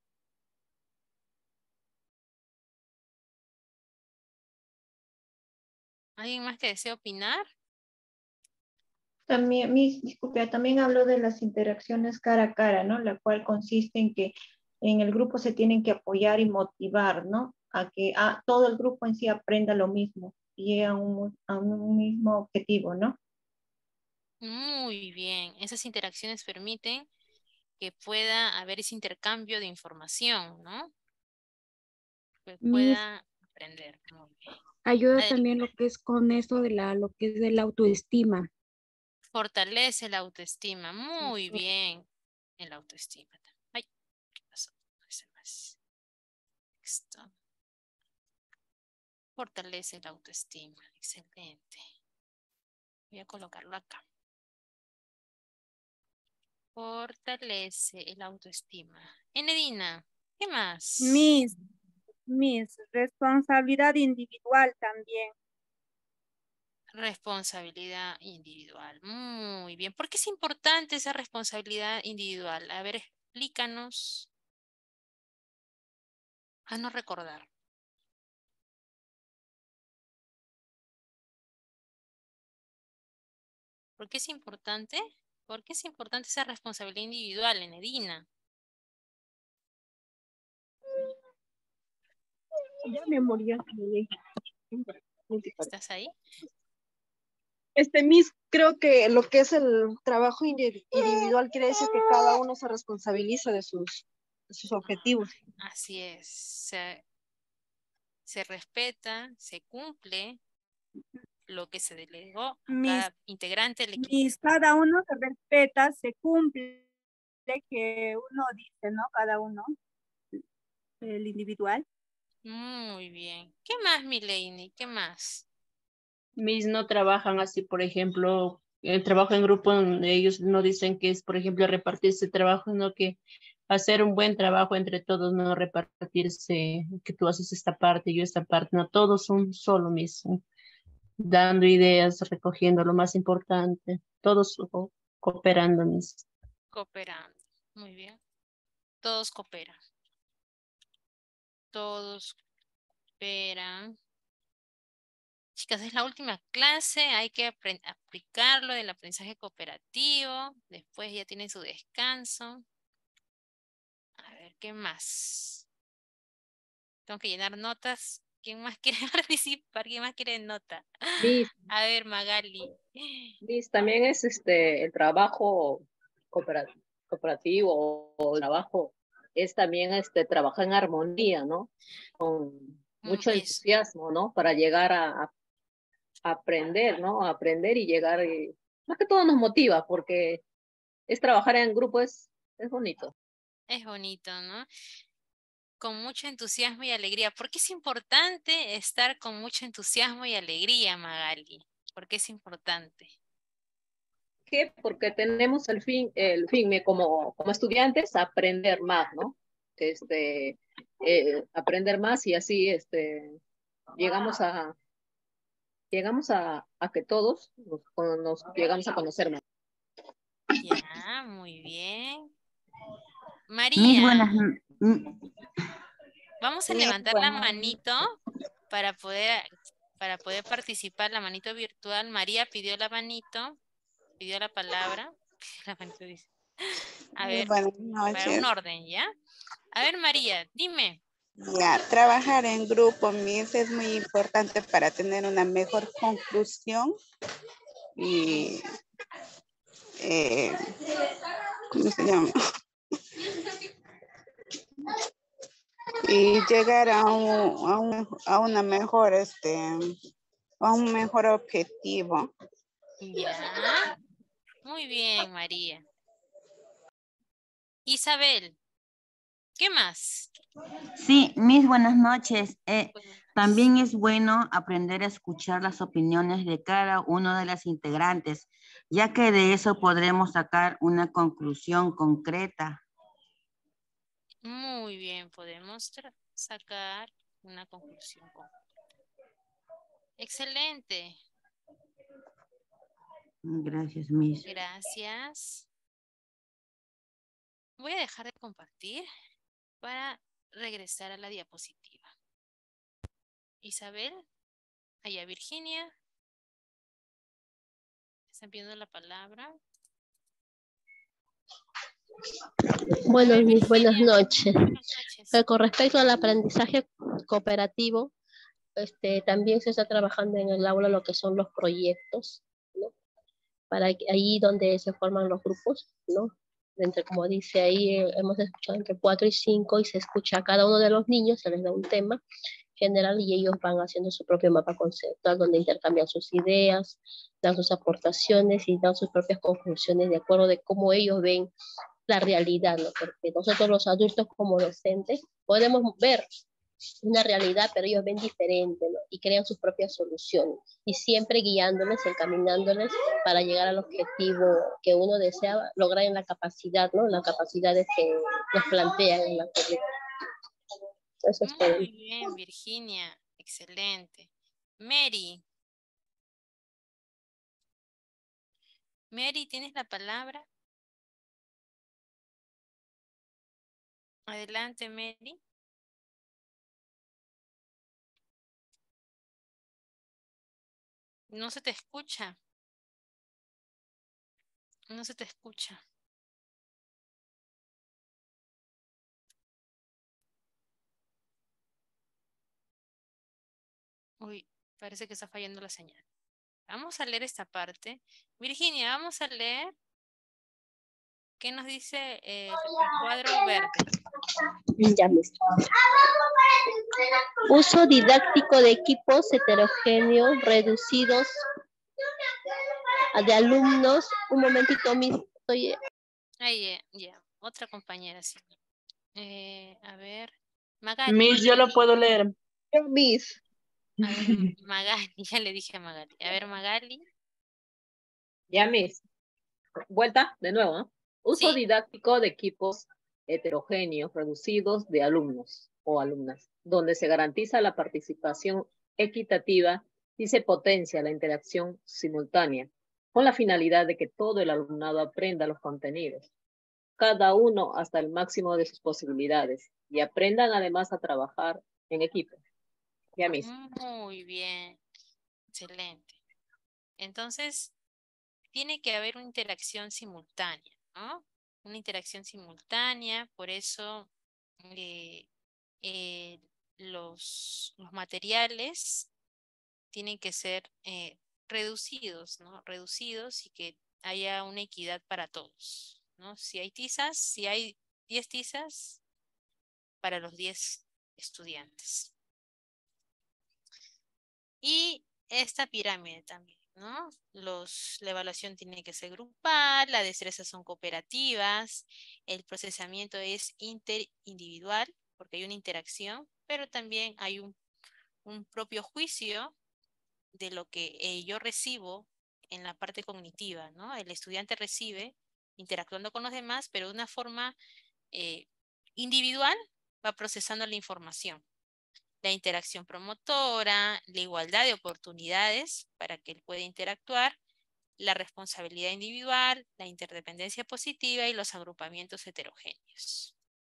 ¿Alguien más que desee opinar? También, disculpe, también habló de las interacciones cara a cara, ¿no? La cual consiste en que en el grupo se tienen que apoyar y motivar, ¿no? A que todo el grupo en sí aprenda lo mismo y llegue a un mismo objetivo, ¿no? Muy bien. Esas interacciones permiten que pueda haber ese intercambio de información, ¿no? Que Miss, pueda aprender. Muy bien. ayuda también lo que es con eso de lo que es de la autoestima. Fortalece la autoestima. Muy bien. El autoestima. Ay, ¿qué pasó? No hice más. Esto. Fortalece la autoestima. Excelente. Voy a colocarlo acá. Fortalece el autoestima. Enedina, ¿qué más? Miss, responsabilidad individual también. Responsabilidad individual. Muy bien. ¿Por qué es importante esa responsabilidad individual? A ver, explícanos. A no recordar. ¿Por qué es importante? ¿Por qué es importante esa responsabilidad individual, Enedina? Ya me morí. ¿Estás ahí? Miss, creo que lo que es el trabajo individual quiere decir que cada uno se responsabiliza de sus objetivos. Así es. Se respeta, se cumple lo que se delegó a cada integrante del equipo. Cada uno se respeta, se cumple que uno dice, ¿no? Cada uno, el individual. Muy bien. ¿Qué más, Mileini? ¿Qué más? Mis no trabajan así, por ejemplo, el trabajo en grupo, ellos no dicen que es, por ejemplo, repartirse trabajo, sino que hacer un buen trabajo entre todos, no repartirse, que tú haces esta parte, yo esta parte, no, todos son solo mismo, dando ideas, recogiendo lo más importante, todos cooperando. Cooperando. Muy bien. Todos cooperan. Todos cooperan. Chicas, es la última clase. Hay que aplicarlo del aprendizaje cooperativo. Después ya tienen su descanso. A ver, ¿qué más? Tengo que llenar notas. ¿Quién más quiere participar? ¿Quién más quiere nota? A ver, Magali. También es el trabajo cooperativo o trabajo es también trabajar en armonía, ¿no? Con mucho entusiasmo, ¿no? Para llegar a aprender, ¿no? A aprender y llegar, más que todo nos motiva porque es trabajar en grupo, es bonito. Es bonito, ¿no? Con mucho entusiasmo y alegría. ¿Por qué es importante estar con mucho entusiasmo y alegría, Magali? ¿Por qué es importante? ¿Qué? Porque tenemos el fin como estudiantes aprender más, ¿no? Aprender más y así llegamos a que todos nos llegamos a conocer más. Ya, muy bien. Mis María, vamos a levantar la manito para poder participar, la manito virtual. María pidió la manito, pidió la palabra. La manito dice. A ver, para un orden, ¿ya? A ver, María, dime. Ya, trabajar en grupo, Miss, es muy importante para tener una mejor conclusión y, ¿cómo se llama? y llegar a una mejor, a un mejor objetivo. Ya. Muy bien, María. Isabel, ¿qué más? Sí, Miss, buenas noches. También es bueno aprender a escuchar las opiniones de cada uno de las integrantes, ya que de eso podremos sacar una conclusión concreta. Muy bien, podemos sacar una conclusión. Excelente. Gracias, Miss. Gracias. Voy a dejar de compartir para regresar a la diapositiva. Isabel, allá Virginia. Están pidiendo la palabra. Bueno, mis buenas noches. Con respecto al aprendizaje cooperativo, también se está trabajando en el aula lo que son los proyectos, ¿no? Ahí donde se forman los grupos, ¿no? Como dice ahí, hemos escuchado entre 4 y 5 y se escucha a cada uno de los niños, se les da un tema general y ellos van haciendo su propio mapa conceptual donde intercambian sus ideas, dan sus aportaciones y dan sus propias conclusiones de acuerdo de cómo ellos ven la realidad, ¿no? Porque nosotros los adultos como docentes podemos ver una realidad, pero ellos ven diferente, ¿no? Y crean sus propias soluciones y siempre guiándoles, encaminándoles para llegar al objetivo que uno desea lograr en la capacidad, ¿no? Las capacidades que nos plantean en la currícula. Eso es todo. Muy bien, Virginia. Excelente. Mary. Mary, ¿tienes la palabra? Adelante, Mary. No se te escucha. No se te escucha. Uy, parece que está fallando la señal. Vamos a leer esta parte. Virginia, vamos a leer. ¿Qué nos dice el cuadro verde? Ya mismo. Uso didáctico de equipos heterogéneos reducidos de alumnos. Un momentito, estoy... Ahí, ya. Otra compañera, sí. A ver. Magali. Miss, yo lo puedo leer. Miss. A ver, Magali, ya le dije a Magali. A ver, Magali. Ya, Miss. Vuelta, de nuevo, ¿no? Uso Sí. didáctico de equipos heterogéneos reducidos de alumnos o alumnas, donde se garantiza la participación equitativa y se potencia la interacción simultánea, con la finalidad de que todo el alumnado aprenda los contenidos, cada uno hasta el máximo de sus posibilidades, y aprendan además a trabajar en equipo. Ya mismo. Muy bien. Excelente. Entonces, tiene que haber una interacción simultánea, ¿no? Una interacción simultánea, por eso los materiales tienen que ser reducidos, ¿no? Reducidos y que haya una equidad para todos, ¿no? Si hay tizas, si hay 10 tizas, para los 10 estudiantes. Y esta pirámide también, ¿no? La evaluación tiene que ser grupal, las destrezas son cooperativas, el procesamiento es interindividual, porque hay una interacción, pero también hay un propio juicio de lo que yo recibo en la parte cognitiva, ¿no? El estudiante recibe interactuando con los demás, pero de una forma individual va procesando la información. La interacción promotora, la igualdad de oportunidades para que él pueda interactuar, la responsabilidad individual, la interdependencia positiva y los agrupamientos heterogéneos.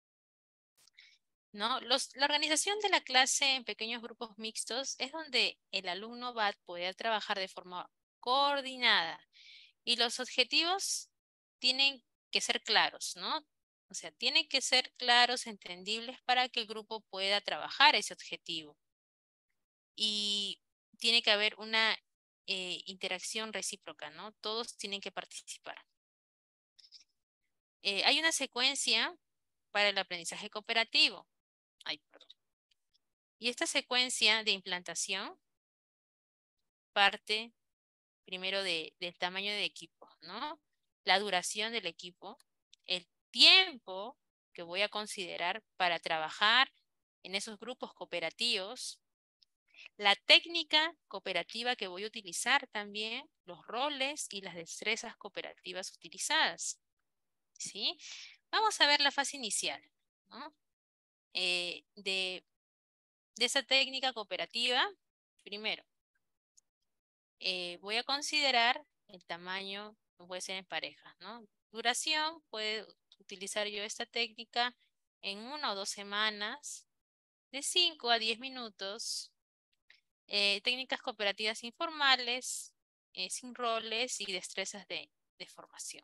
¿No? La organización de la clase en pequeños grupos mixtos es donde el alumno va a poder trabajar de forma coordinada y los objetivos tienen que ser claros, ¿no? O sea, tienen que ser claros, entendibles para que el grupo pueda trabajar ese objetivo. Y tiene que haber una interacción recíproca, ¿no? Todos tienen que participar. Hay una secuencia para el aprendizaje cooperativo. Ay, perdón. Y esta secuencia de implantación parte primero del tamaño de equipo, ¿no? La duración del equipo, el tiempo que voy a considerar para trabajar en esos grupos cooperativos, la técnica cooperativa que voy a utilizar también, los roles y las destrezas cooperativas utilizadas, ¿sí? Vamos a ver la fase inicial, ¿no? De esa técnica cooperativa, primero, voy a considerar el tamaño, puede ser en parejas, ¿no? Duración, puedo utilizar yo esta técnica en 1 o 2 semanas, de 5 a 10 minutos. Técnicas cooperativas informales, sin roles y destrezas de formación.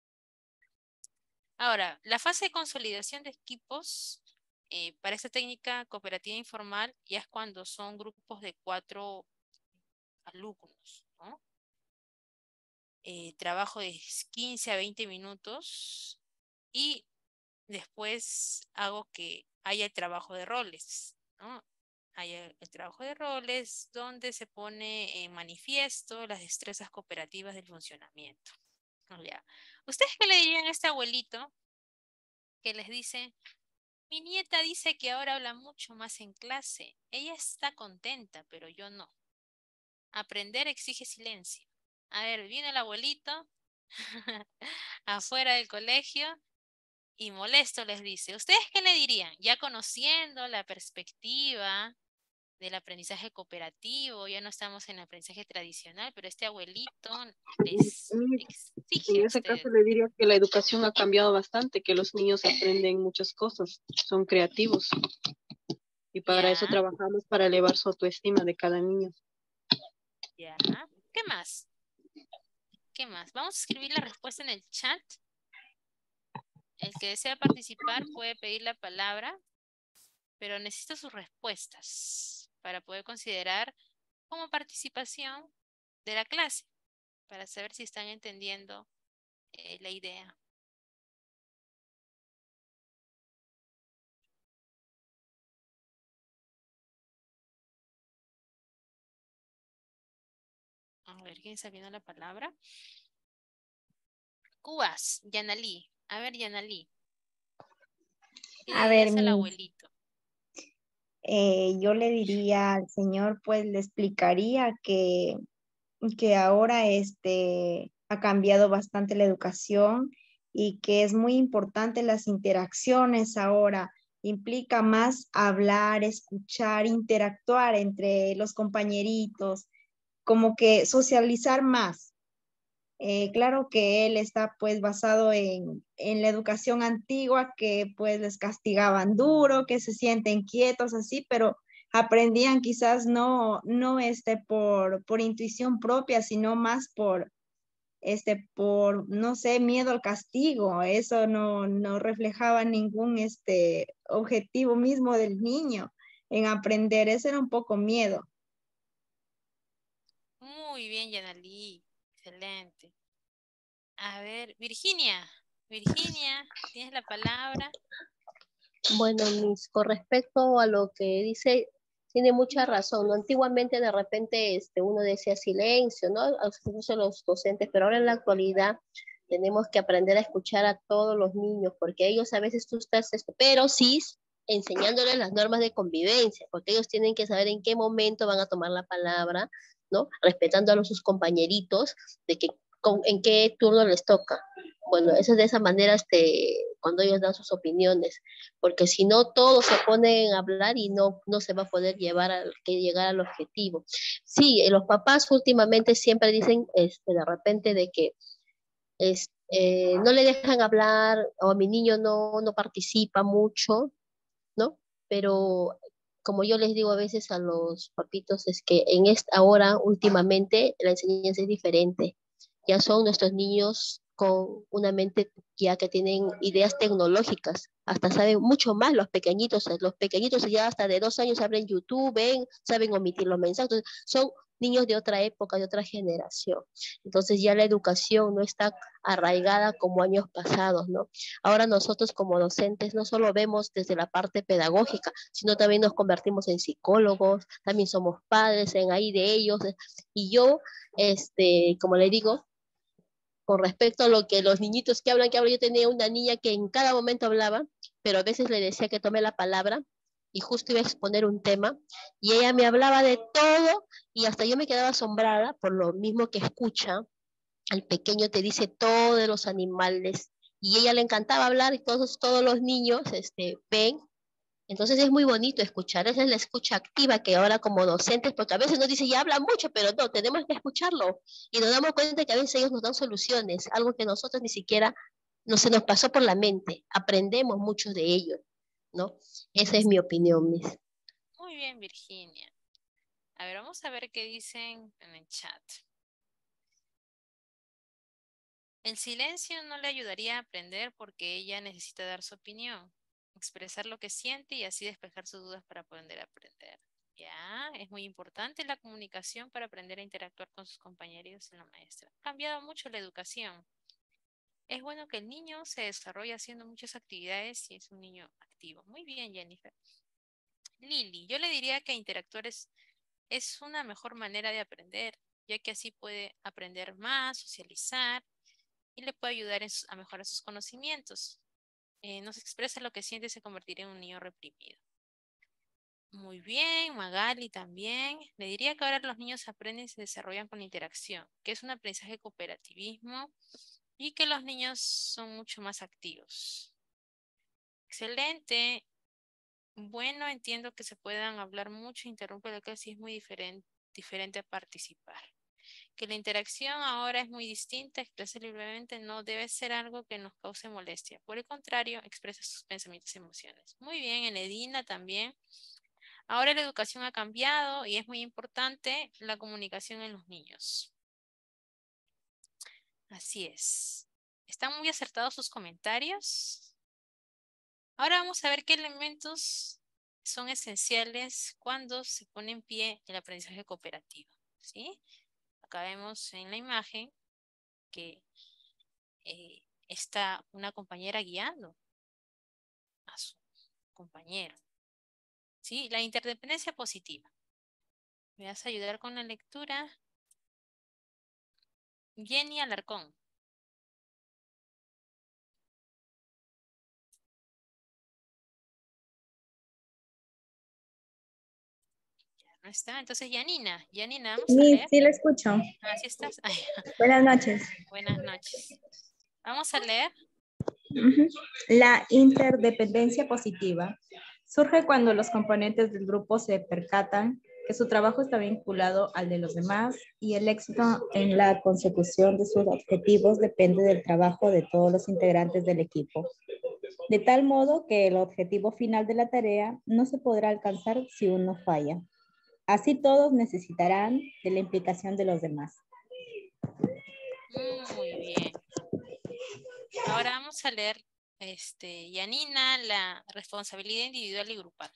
Ahora, la fase de consolidación de equipos para esta técnica cooperativa informal ya es cuando son grupos de 4 alumnos, ¿no? Trabajo de 15 a 20 minutos y después hago que haya el trabajo de roles, ¿no? Hay el trabajo de roles donde se pone en manifiesto las destrezas cooperativas del funcionamiento. Ya. ¿Ustedes qué le dirían a este abuelito que les dice, mi nieta dice que ahora habla mucho más en clase? Ella está contenta, pero yo no. Aprender exige silencio. A ver, viene el abuelito afuera del colegio y molesto les dice, ¿ustedes qué le dirían? Ya conociendo la perspectiva del aprendizaje cooperativo, ya no estamos en el aprendizaje tradicional, pero este abuelito les exige En a ese ustedes. caso le diría que la educación ha cambiado bastante, que los niños aprenden muchas cosas, son creativos. Y para eso Ya, trabajamos, para elevar su autoestima de cada niño. ya. ¿Qué más? ¿Qué más? Vamos a escribir la respuesta en el chat. El que desea participar puede pedir la palabra, pero necesito sus respuestas para poder considerar como participación de la clase, para saber si están entendiendo la idea. A ver, ¿quién está viendo la palabra? Cubas, Yanalí. A ver, Yanalí. ¿Qué A ver, dirías al abuelito? yo le diría al señor, pues le explicaría que ahora ha cambiado bastante la educación y que es muy importante las interacciones ahora. Implica más hablar, escuchar, interactuar entre los compañeritos, como que socializar más. Claro que él está pues basado en la educación antigua que pues les castigaban duro, que se sienten quietos así, pero aprendían quizás no por intuición propia, sino más por, no sé, miedo al castigo. Eso no reflejaba ningún objetivo mismo del niño en aprender. Ese era un poco miedo. Muy bien, Yanalí. Excelente. A ver, Virginia. Virginia, tienes la palabra. Bueno, con respecto a lo que dice, tiene mucha razón, ¿no? Antiguamente de repente uno decía silencio, ¿no? Incluso los docentes, pero ahora en la actualidad tenemos que aprender a escuchar a todos los niños, porque ellos a veces tú estás, pero sí enseñándoles las normas de convivencia, porque ellos tienen que saber en qué momento van a tomar la palabra, ¿no? Respetando a sus compañeritos, de que en qué turno les toca. Bueno, eso es de esa manera cuando ellos dan sus opiniones, porque si no todos se ponen a hablar y no se va a poder llegar al objetivo. Sí, los papás últimamente siempre dicen de repente de que no le dejan hablar o a mi niño no participa mucho, ¿no? Pero como yo les digo a veces a los papitos, es que en esta hora últimamente la enseñanza es diferente. Ya son nuestros niños con una mente ya que tienen ideas tecnológicas, hasta saben mucho más los pequeñitos ya hasta de 2 años abren YouTube, saben omitir los mensajes, entonces son niños de otra época, de otra generación. Entonces ya la educación no está arraigada como años pasados, ¿no? Ahora nosotros como docentes no solo vemos desde la parte pedagógica, sino también nos convertimos en psicólogos, también somos padres en ahí de ellos. Y yo, como le digo, con respecto a lo que los niñitos que hablan, yo tenía una niña que en cada momento hablaba, pero a veces le decía que tome la palabra y justo iba a exponer un tema y ella me hablaba de todo y hasta yo me quedaba asombrada por lo mismo que escucha. El pequeño te dice todo de los animales y ella le encantaba hablar y todos los niños ven. Entonces es muy bonito escuchar, esa es la escucha activa que ahora como docentes, porque a veces nos dicen ya hablan mucho, pero no, tenemos que escucharlo y nos damos cuenta que a veces ellos nos dan soluciones, algo que nosotros ni siquiera se nos pasó por la mente, aprendemos mucho de ellos, ¿no? Esa es mi opinión, Miss. Muy bien, Virginia. A ver, vamos a ver qué dicen en el chat. El silencio no le ayudaría a aprender porque ella necesita dar su opinión, expresar lo que siente y así despejar sus dudas para poder aprender. Ya, es muy importante la comunicación para aprender a interactuar con sus compañeros y la maestra. Ha cambiado mucho la educación. Es bueno que el niño se desarrolle haciendo muchas actividades y es un niño activo. Muy bien, Jennifer. Lili, yo le diría que interactuar es una mejor manera de aprender, ya que así puede aprender más, socializar y le puede ayudar a mejorar sus conocimientos. No se expresa lo que siente y se convertiría en un niño reprimido. Muy bien, Magali también. Le diría que ahora los niños aprenden y se desarrollan con la interacción, que es un aprendizaje cooperativismo y que los niños son mucho más activos. Excelente. Bueno, entiendo que se puedan hablar mucho, interrumpe la clase y es muy diferente a participar. Que la interacción ahora es muy distinta, expresar libremente no debe ser algo que nos cause molestia. Por el contrario, expresa sus pensamientos y emociones. Muy bien, Enedina también. Ahora la educación ha cambiado y es muy importante la comunicación en los niños. Así es. ¿Están muy acertados sus comentarios? Ahora vamos a ver qué elementos son esenciales cuando se pone en pie el aprendizaje cooperativo. ¿Sí? Acá vemos en la imagen que está una compañera guiando a su compañero. ¿Sí? La interdependencia positiva. ¿Me vas a ayudar con la lectura? Jenny Alarcón. No está. Entonces, Yanina, vamos a leer. Sí, la escucho. Ah, ¿sí estás? Ay, Buenas noches. buenas noches. Vamos a leer. La interdependencia positiva surge cuando los componentes del grupo se percatan que su trabajo está vinculado al de los demás y el éxito en la consecución de sus objetivos depende del trabajo de todos los integrantes del equipo. De tal modo que el objetivo final de la tarea no se podrá alcanzar si uno falla. Así todos necesitarán de la implicación de los demás. Muy bien. Ahora vamos a leer, Yanina, la responsabilidad individual y grupal.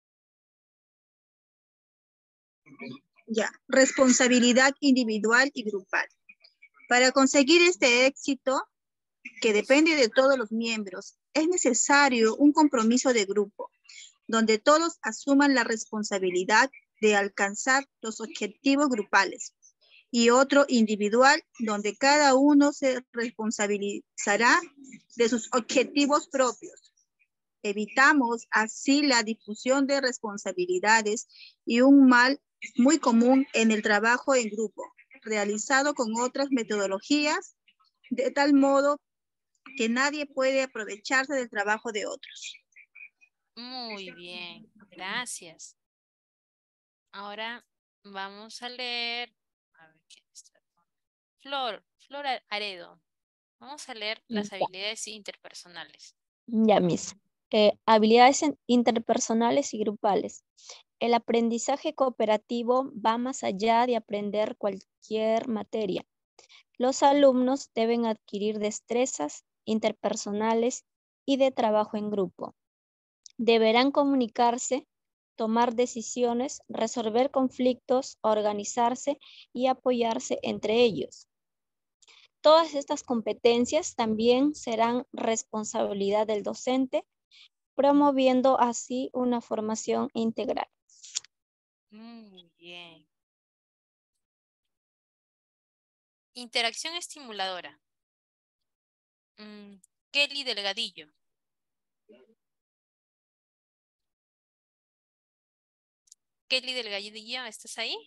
Ya, responsabilidad individual y grupal. Para conseguir este éxito, que depende de todos los miembros, es necesario un compromiso de grupo, donde todos asuman la responsabilidad de alcanzar los objetivos grupales, y otro individual, donde cada uno se responsabilizará de sus objetivos propios. Evitamos así la difusión de responsabilidades y un mal muy común en el trabajo en grupo, realizado con otras metodologías, de tal modo que nadie puede aprovecharse del trabajo de otros. Muy bien, gracias. Ahora vamos a leer, a ver quién está. Flor Aredo. Vamos a leer las habilidades interpersonales. Ya, Miss. Habilidades interpersonales y grupales. El aprendizaje cooperativo va más allá de aprender cualquier materia. Los alumnos deben adquirir destrezas interpersonales y de trabajo en grupo. Deberán comunicarse tomar decisiones, resolver conflictos, organizarse y apoyarse entre ellos. Todas estas competencias también serán responsabilidad del docente, promoviendo así una formación integral. Muy bien. Interacción estimuladora. Kelly Delgadillo. Kelly Delgadillo, ¿estás ahí?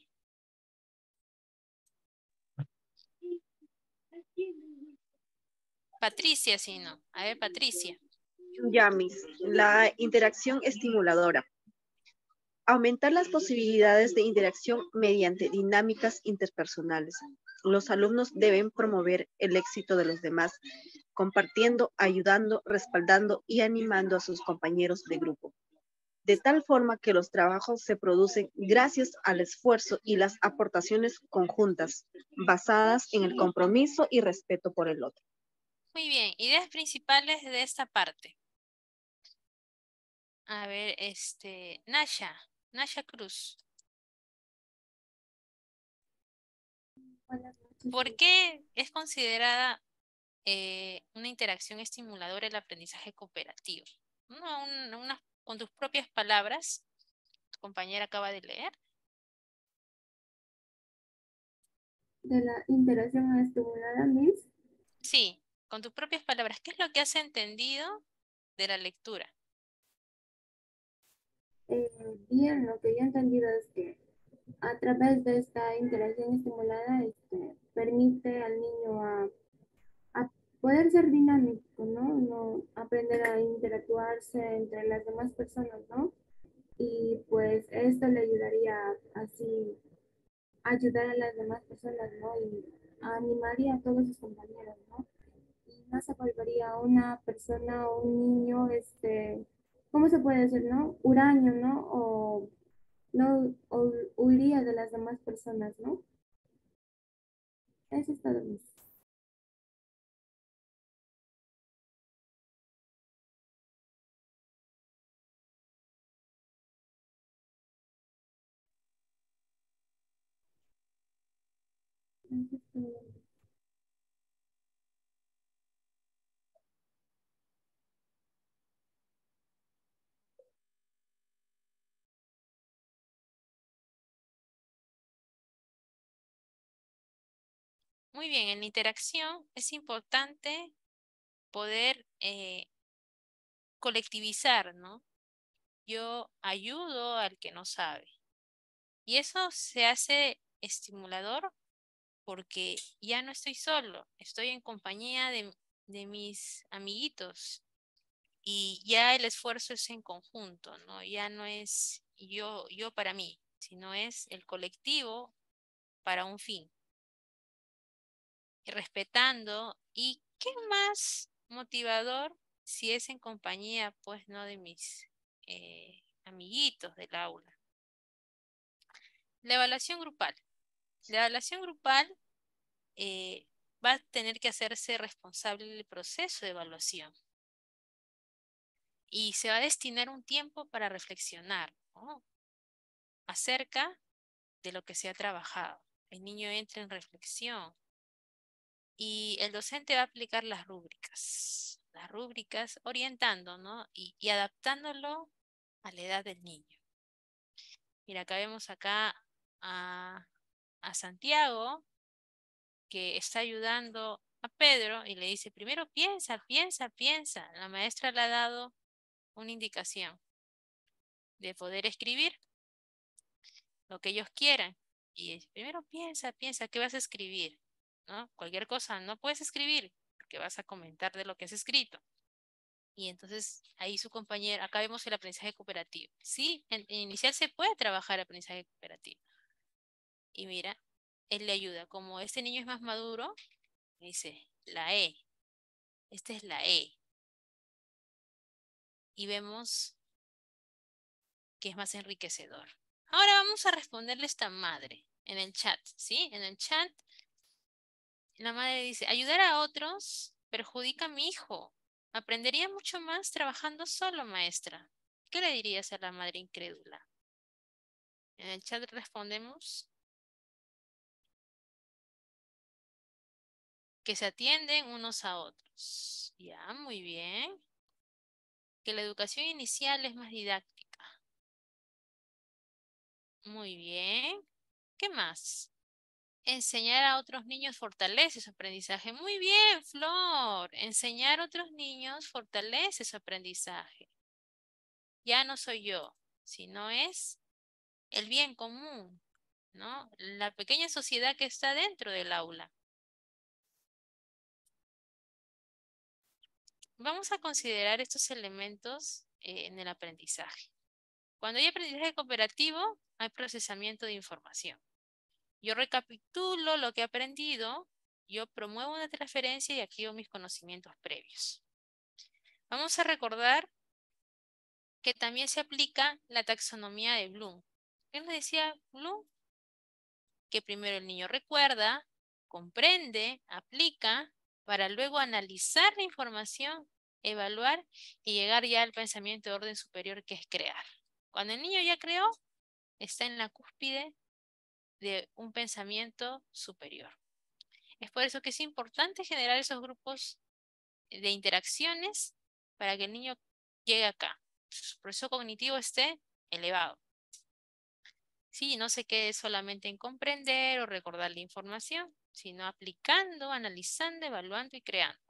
Patricia, sí, no. A ver, Patricia. Ya, Miss, la interacción estimuladora. Aumentar las posibilidades de interacción mediante dinámicas interpersonales. Los alumnos deben promover el éxito de los demás, compartiendo, ayudando, respaldando y animando a sus compañeros de grupo, de tal forma que los trabajos se producen gracias al esfuerzo y las aportaciones conjuntas, basadas en el compromiso y respeto por el otro. Muy bien, ideas principales de esta parte. A ver, Nasha Cruz. ¿Por qué es considerada una interacción estimuladora el aprendizaje cooperativo? Con tus propias palabras, tu compañera acaba de leer. De la interacción estimulada, Miss. Sí, con tus propias palabras. ¿Qué es lo que has entendido de la lectura? Bien, lo que yo he entendido es que a través de esta interacción estimulada permite al niño a poder ser dinámico, ¿no? Aprender a interactuarse entre las demás personas, ¿no? Y pues esto le ayudaría así a ayudar a las demás personas, ¿no? Y animaría a todos sus compañeros, ¿no? Y no se volvería una persona o un niño, ¿cómo se puede decir, no? Huraño, ¿no? O no huiría de las demás personas, ¿no? Eso es todo, Miss. Eso es todo. Muy bien, en la interacción es importante poder colectivizar, ¿no? Yo ayudo al que no sabe. Y eso se hace estimulador porque ya no estoy solo, estoy en compañía de mis amiguitos y ya el esfuerzo es en conjunto, ¿no? Ya no es yo para mí, sino es el colectivo para un fin. Y respetando, ¿y qué más motivador si es en compañía, pues, no de mis amiguitos del aula? La evaluación grupal. La evaluación grupal va a tener que hacerse responsable del proceso de evaluación. Y se va a destinar un tiempo para reflexionar, ¿no? Acerca de lo que se ha trabajado. El niño entra en reflexión y el docente va a aplicar las rúbricas orientando, ¿no? Y adaptándolo a la edad del niño. Mira, acá vemos a Santiago, que está ayudando a Pedro y le dice, primero piensa. La maestra le ha dado una indicación de poder escribir lo que ellos quieran. Y dice, primero piensa, ¿qué vas a escribir? ¿No? Cualquier cosa no puedes escribir porque vas a comentar de lo que has escrito. Y entonces ahí su compañero, acá vemos el aprendizaje cooperativo. Sí, en inicial se puede trabajar aprendizaje cooperativo. Y mira, él le ayuda. Como este niño es más maduro, dice, la E. Esta es la E. Y vemos que es más enriquecedor. Ahora vamos a responderle a esta madre en el chat, ¿sí? En el chat, la madre dice, ayudar a otros perjudica a mi hijo. Aprendería mucho más trabajando solo, maestra. ¿Qué le dirías a la madre incrédula? En el chat respondemos que se atienden unos a otros. Ya, muy bien. Que la educación inicial es más didáctica. Muy bien. ¿Qué más? Enseñar a otros niños fortalece su aprendizaje. Muy bien, Flor. Enseñar a otros niños fortalece su aprendizaje. Ya no soy yo, sino es el bien común, ¿no? La pequeña sociedad que está dentro del aula. Vamos a considerar estos elementos en el aprendizaje. Cuando hay aprendizaje cooperativo, hay procesamiento de información. Yo recapitulo lo que he aprendido, yo promuevo una transferencia y activo mis conocimientos previos. Vamos a recordar que también se aplica la taxonomía de Bloom. ¿Qué nos decía Bloom? Que primero el niño recuerda, comprende, aplica, para luego analizar la información, evaluar y llegar ya al pensamiento de orden superior, que es crear. Cuando el niño ya creó, está en la cúspide de un pensamiento superior. Es por eso que es importante generar esos grupos de interacciones para que el niño llegue acá. Su proceso cognitivo esté elevado. Sí, no se quede solamente en comprender o recordar la información, sino aplicando, analizando, evaluando y creando.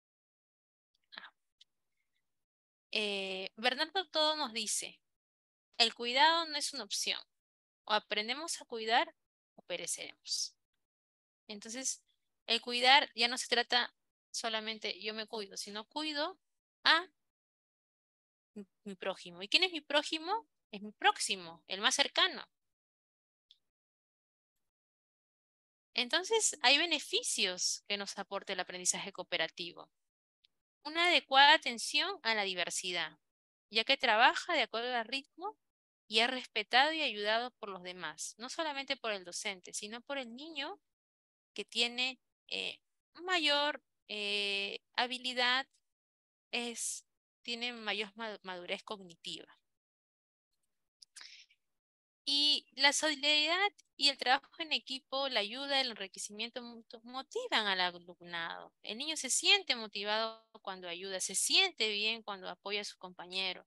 Bernardo Todo nos dice, el cuidado no es una opción. O aprendemos a cuidar o pereceremos. Entonces, el cuidar ya no se trata solamente yo me cuido, sino cuido a mi prójimo. ¿Y quién es mi prójimo? Es mi próximo, el más cercano. Entonces, hay beneficios que nos aporta el aprendizaje cooperativo. Una adecuada atención a la diversidad, ya que trabaja de acuerdo al ritmo y es respetado y ayudado por los demás, no solamente por el docente, sino por el niño que tiene mayor habilidad, tiene mayor madurez cognitiva. Y la solidaridad y el trabajo en equipo, la ayuda, el enriquecimiento mutuo, motivan al alumnado. El niño se siente motivado cuando ayuda, se siente bien cuando apoya a su compañero.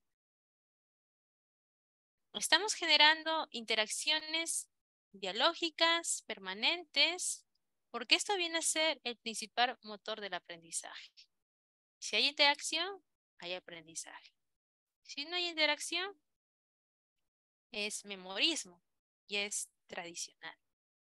Estamos generando interacciones dialógicas, permanentes, porque esto viene a ser el principal motor del aprendizaje. Si hay interacción, hay aprendizaje. Si no hay interacción, es memorismo y es tradicional.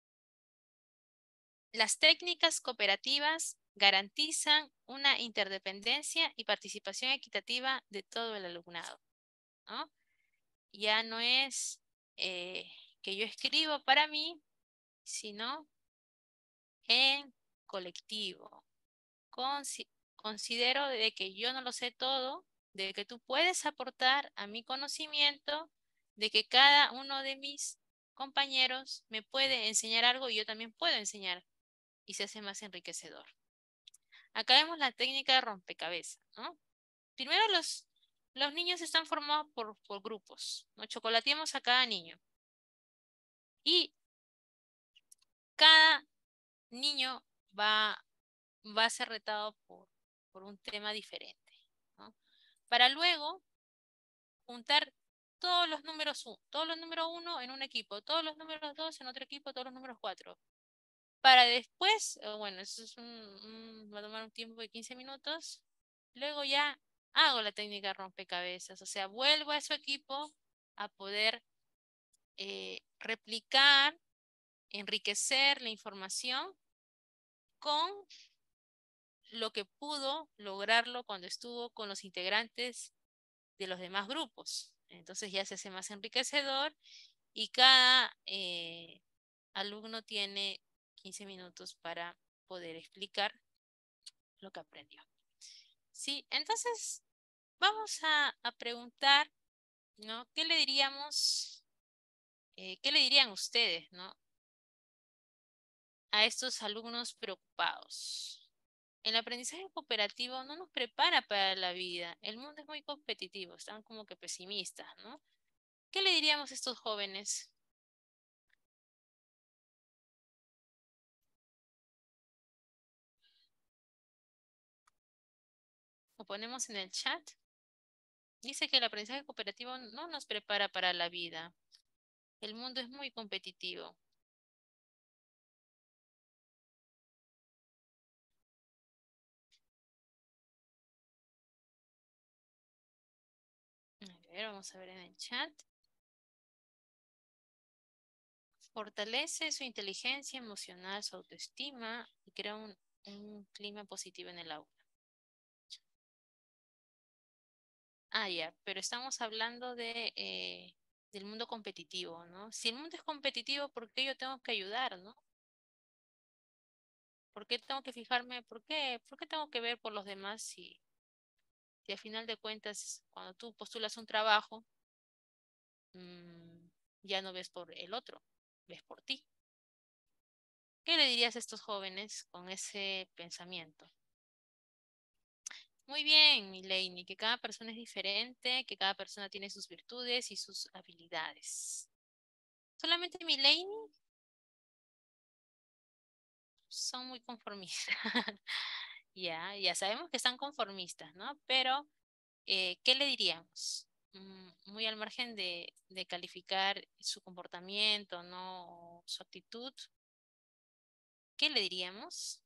Las técnicas cooperativas garantizan una interdependencia y participación equitativa de todo el alumnado, ¿no? Ya no es que yo escribo para mí, sino en colectivo. Considero de que yo no lo sé todo, de que tú puedes aportar a mi conocimiento, de que cada uno de mis compañeros me puede enseñar algo y yo también puedo enseñar, y se hace más enriquecedor. Acá vemos la técnica de rompecabezas, ¿no? Primero los niños están formados por grupos, ¿no? Chocolateamos a cada niño. Y cada niño va a ser retado por un tema diferente, ¿no? Para luego juntar todos los números 1 en un equipo, todos los números 2 en otro equipo, todos los números 4. Para después, bueno, eso es va a tomar un tiempo de 15 minutos. Luego ya hago la técnica rompecabezas, o sea, vuelvo a su equipo a poder replicar, enriquecer la información con lo que pudo lograrlo cuando estuvo con los integrantes de los demás grupos. Entonces ya se hace más enriquecedor y cada alumno tiene 15 minutos para poder explicar lo que aprendió. Sí, entonces vamos a preguntar, ¿no? ¿Qué le diríamos, qué le dirían ustedes, ¿no? A estos alumnos preocupados? El aprendizaje cooperativo no nos prepara para la vida. El mundo es muy competitivo, están como que pesimistas, ¿no? ¿Qué le diríamos a estos jóvenes? Lo ponemos en el chat. Dice que el aprendizaje cooperativo no nos prepara para la vida. El mundo es muy competitivo. A ver, vamos a ver en el chat. Fortalece su inteligencia emocional, su autoestima y crea un clima positivo en el aula. Ah, ya, pero estamos hablando del mundo competitivo, ¿no? Si el mundo es competitivo, ¿por qué yo tengo que ayudar, no? ¿Por qué tengo que fijarme? ¿Por qué tengo que ver por los demás si al final de cuentas, cuando tú postulas un trabajo, ya no ves por el otro, ves por ti? ¿Qué le dirías a estos jóvenes con ese pensamiento? Muy bien, Mileini, que cada persona es diferente, que cada persona tiene sus virtudes y sus habilidades. Solamente Mileini son muy conformistas. Ya sabemos que están conformistas, ¿no? Pero, ¿qué le diríamos? Muy al margen de calificar su comportamiento, ¿no? Su actitud, ¿qué le diríamos?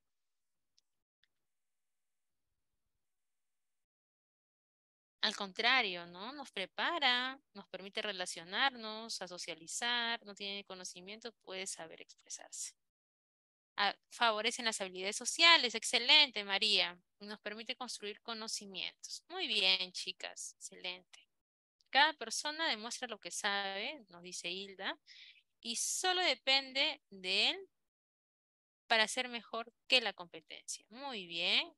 Al contrario, ¿no? Nos prepara, nos permite relacionarnos, a socializar, no tiene conocimiento, puede saber expresarse. Favorecen las habilidades sociales, excelente, María. Nos permite construir conocimientos. Muy bien, chicas, excelente. Cada persona demuestra lo que sabe, nos dice Hilda, y solo depende de él para ser mejor que la competencia. Muy bien.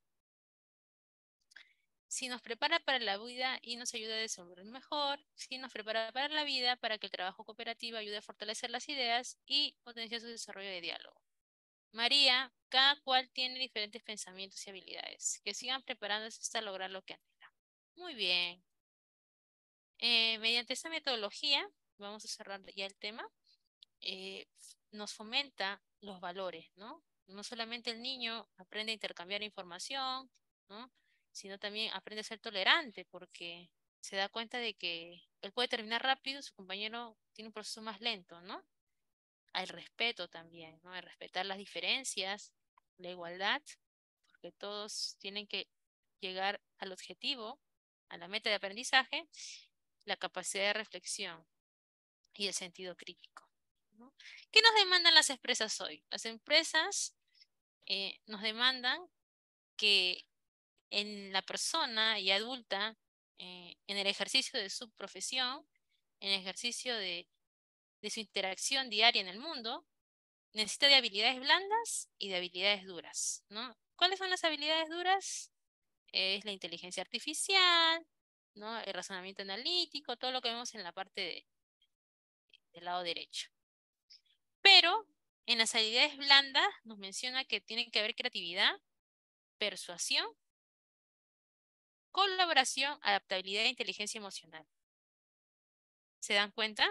Si nos prepara para la vida y nos ayuda a desenvolver mejor, si nos prepara para la vida para que el trabajo cooperativo ayude a fortalecer las ideas y potenciar su desarrollo de diálogo. María, cada cual tiene diferentes pensamientos y habilidades. Que sigan preparándose hasta lograr lo que anhelan. Muy bien. Mediante esta metodología, vamos a cerrar ya el tema, nos fomenta los valores, ¿no? No solamente el niño aprende a intercambiar información, ¿no? Sino también aprende a ser tolerante porque se da cuenta de que él puede terminar rápido, su compañero tiene un proceso más lento, ¿no? Hay respeto también, ¿no? Hay respetar las diferencias, la igualdad, porque todos tienen que llegar al objetivo, a la meta de aprendizaje, la capacidad de reflexión y el sentido crítico, ¿no? ¿Qué nos demandan las empresas hoy? Las empresas nos demandan que en la persona y adulta, en el ejercicio de su profesión, en el ejercicio de su interacción diaria en el mundo, necesita de habilidades blandas y de habilidades duras, ¿no? ¿Cuáles son las habilidades duras? Es la inteligencia artificial, ¿no? El razonamiento analítico, todo lo que vemos en la parte del lado derecho. Pero en las habilidades blandas nos menciona que tiene que haber creatividad, persuasión, colaboración, adaptabilidad e inteligencia emocional. ¿Se dan cuenta?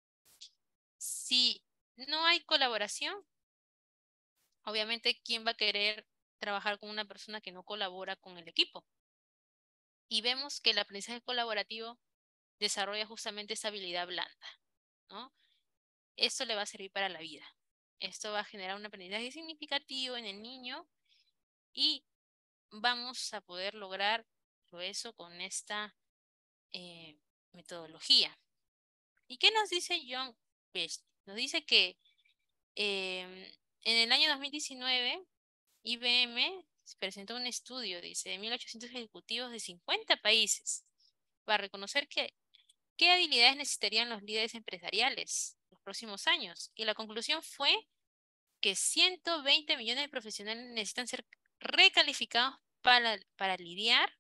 Si no hay colaboración, obviamente, ¿quién va a querer trabajar con una persona que no colabora con el equipo? Y vemos que el aprendizaje colaborativo desarrolla justamente esa habilidad blanda, ¿no? Esto le va a servir para la vida. Esto va a generar un aprendizaje significativo en el niño y vamos a poder lograr eso con esta metodología. ¿Y qué nos dice John Best? Nos dice que en el año 2019 IBM presentó un estudio, dice, de 1.800 ejecutivos de 50 países para reconocer qué habilidades necesitarían los líderes empresariales los próximos años. Y la conclusión fue que 120 millones de profesionales necesitan ser recalificados para lidiar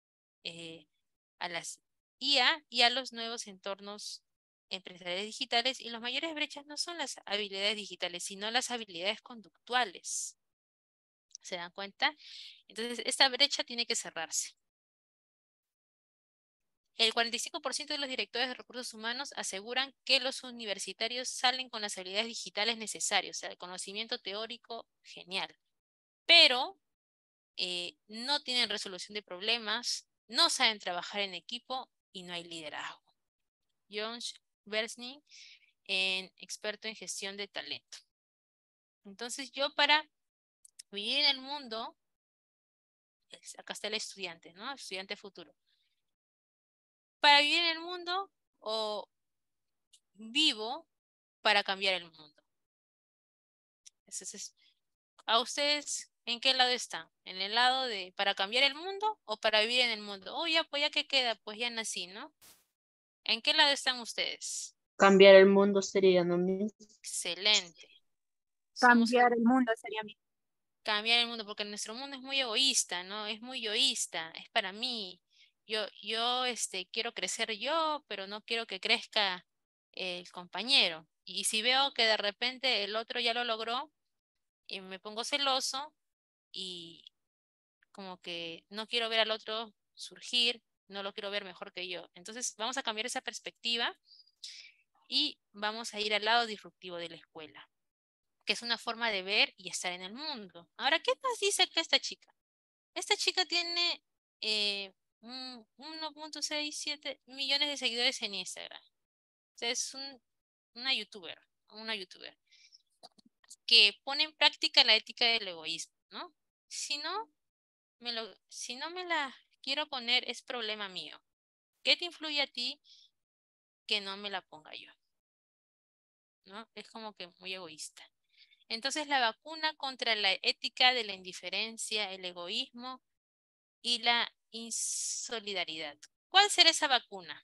a las IA y a los nuevos entornos empresariales digitales, y las mayores brechas no son las habilidades digitales, sino las habilidades conductuales. ¿Se dan cuenta? Entonces, esta brecha tiene que cerrarse. El 45% de los directores de recursos humanos aseguran que los universitarios salen con las habilidades digitales necesarias, o sea, el conocimiento teórico, genial. Pero no tienen resolución de problemas, no saben trabajar en equipo y no hay liderazgo. John Bersning, experto en gestión de talento. Entonces yo para vivir en el mundo, acá está el estudiante, ¿no? Estudiante futuro. Para vivir en el mundo o vivo para cambiar el mundo. Entonces, ¿a ustedes en qué lado están? ¿En el lado de para cambiar el mundo o para vivir en el mundo? Oh, ya, pues ya que queda, pues ya nací, ¿no? ¿En qué lado están ustedes? Cambiar el mundo sería, ¿no? Excelente. Cambiar el mundo sería mi. Cambiar el mundo, porque nuestro mundo es muy egoísta, ¿no? Es muy yoísta, es para mí. Yo quiero crecer yo, pero no quiero que crezca el compañero. Y si veo que de repente el otro ya lo logró, y me pongo celoso y como que no quiero ver al otro surgir, no lo quiero ver mejor que yo. Entonces vamos a cambiar esa perspectiva y vamos a ir al lado disruptivo de la escuela, que es una forma de ver y estar en el mundo. Ahora, ¿qué nos dice acá esta chica? Esta chica tiene 1.67 millones de seguidores en Instagram. O sea, es una youtuber que pone en práctica la ética del egoísmo, ¿no? Si no me la quiero poner, es problema mío. ¿Qué te influye a ti que no me la ponga yo? ¿No? Es como que muy egoísta. Entonces la vacuna contra la ética de la indiferencia, el egoísmo y la insolidaridad. ¿Cuál será esa vacuna?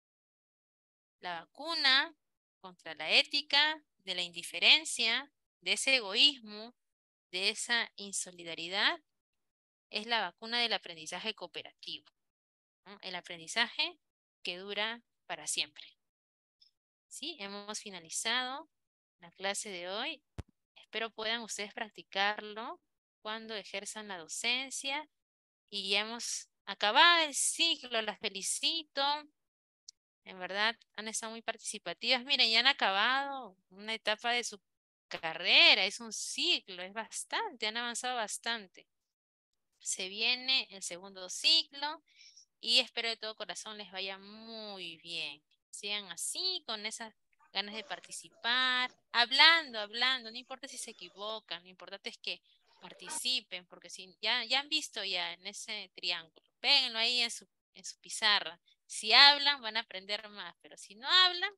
La vacuna contra la ética de la indiferencia, de ese egoísmo, de esa insolidaridad, es la vacuna del aprendizaje cooperativo, ¿no? El aprendizaje que dura para siempre. Sí, hemos finalizado la clase de hoy. Espero puedan ustedes practicarlo cuando ejerzan la docencia. Y ya hemos acabado el ciclo, las felicito. En verdad, han estado muy participativas. Miren, ya han acabado una etapa de su carrera, es un ciclo, es bastante, han avanzado bastante. Se viene el segundo ciclo y espero de todo corazón les vaya muy bien. Sigan así, con esas ganas de participar, hablando, no importa si se equivocan, lo importante es que participen, porque si ya han visto ya en ese triángulo, péguenlo ahí en su pizarra. Si hablan, van a aprender más, pero si no hablan,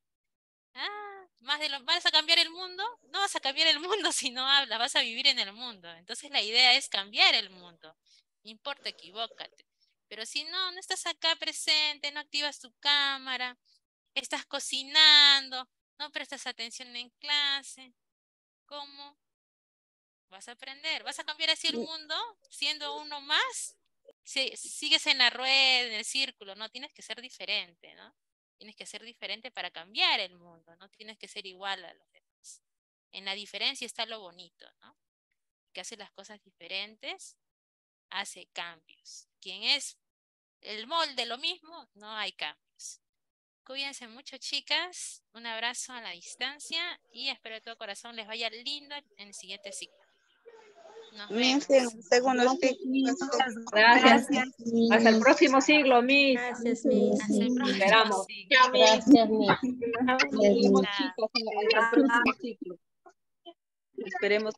¿vas a cambiar el mundo? No vas a cambiar el mundo si no hablas, vas a vivir en el mundo. Entonces la idea es cambiar el mundo. No importa, equivócate. Pero si no estás acá presente, no activas tu cámara, estás cocinando, no prestas atención en clase, ¿cómo vas a aprender? ¿Vas a cambiar así el mundo siendo uno más? Sigues en la rueda, en el círculo, no, tienes que ser diferente, ¿no? Tienes que ser diferente para cambiar el mundo, no tienes que ser igual a los demás. En la diferencia está lo bonito, ¿no? Que hace las cosas diferentes, hace cambios. Quien es el molde, lo mismo, no hay cambios. Cuídense mucho, chicas. Un abrazo a la distancia y espero de todo corazón les vaya lindo en el siguiente ciclo. Nos vemos. Segundo ciclo. Gracias. Hasta el próximo siglo, Miss. Gracias, Miss. Hasta el próximo Esperamos. ciclo. Gracias, Miss. Nos vemos, chicos, hasta el próximo ciclo. Esperemos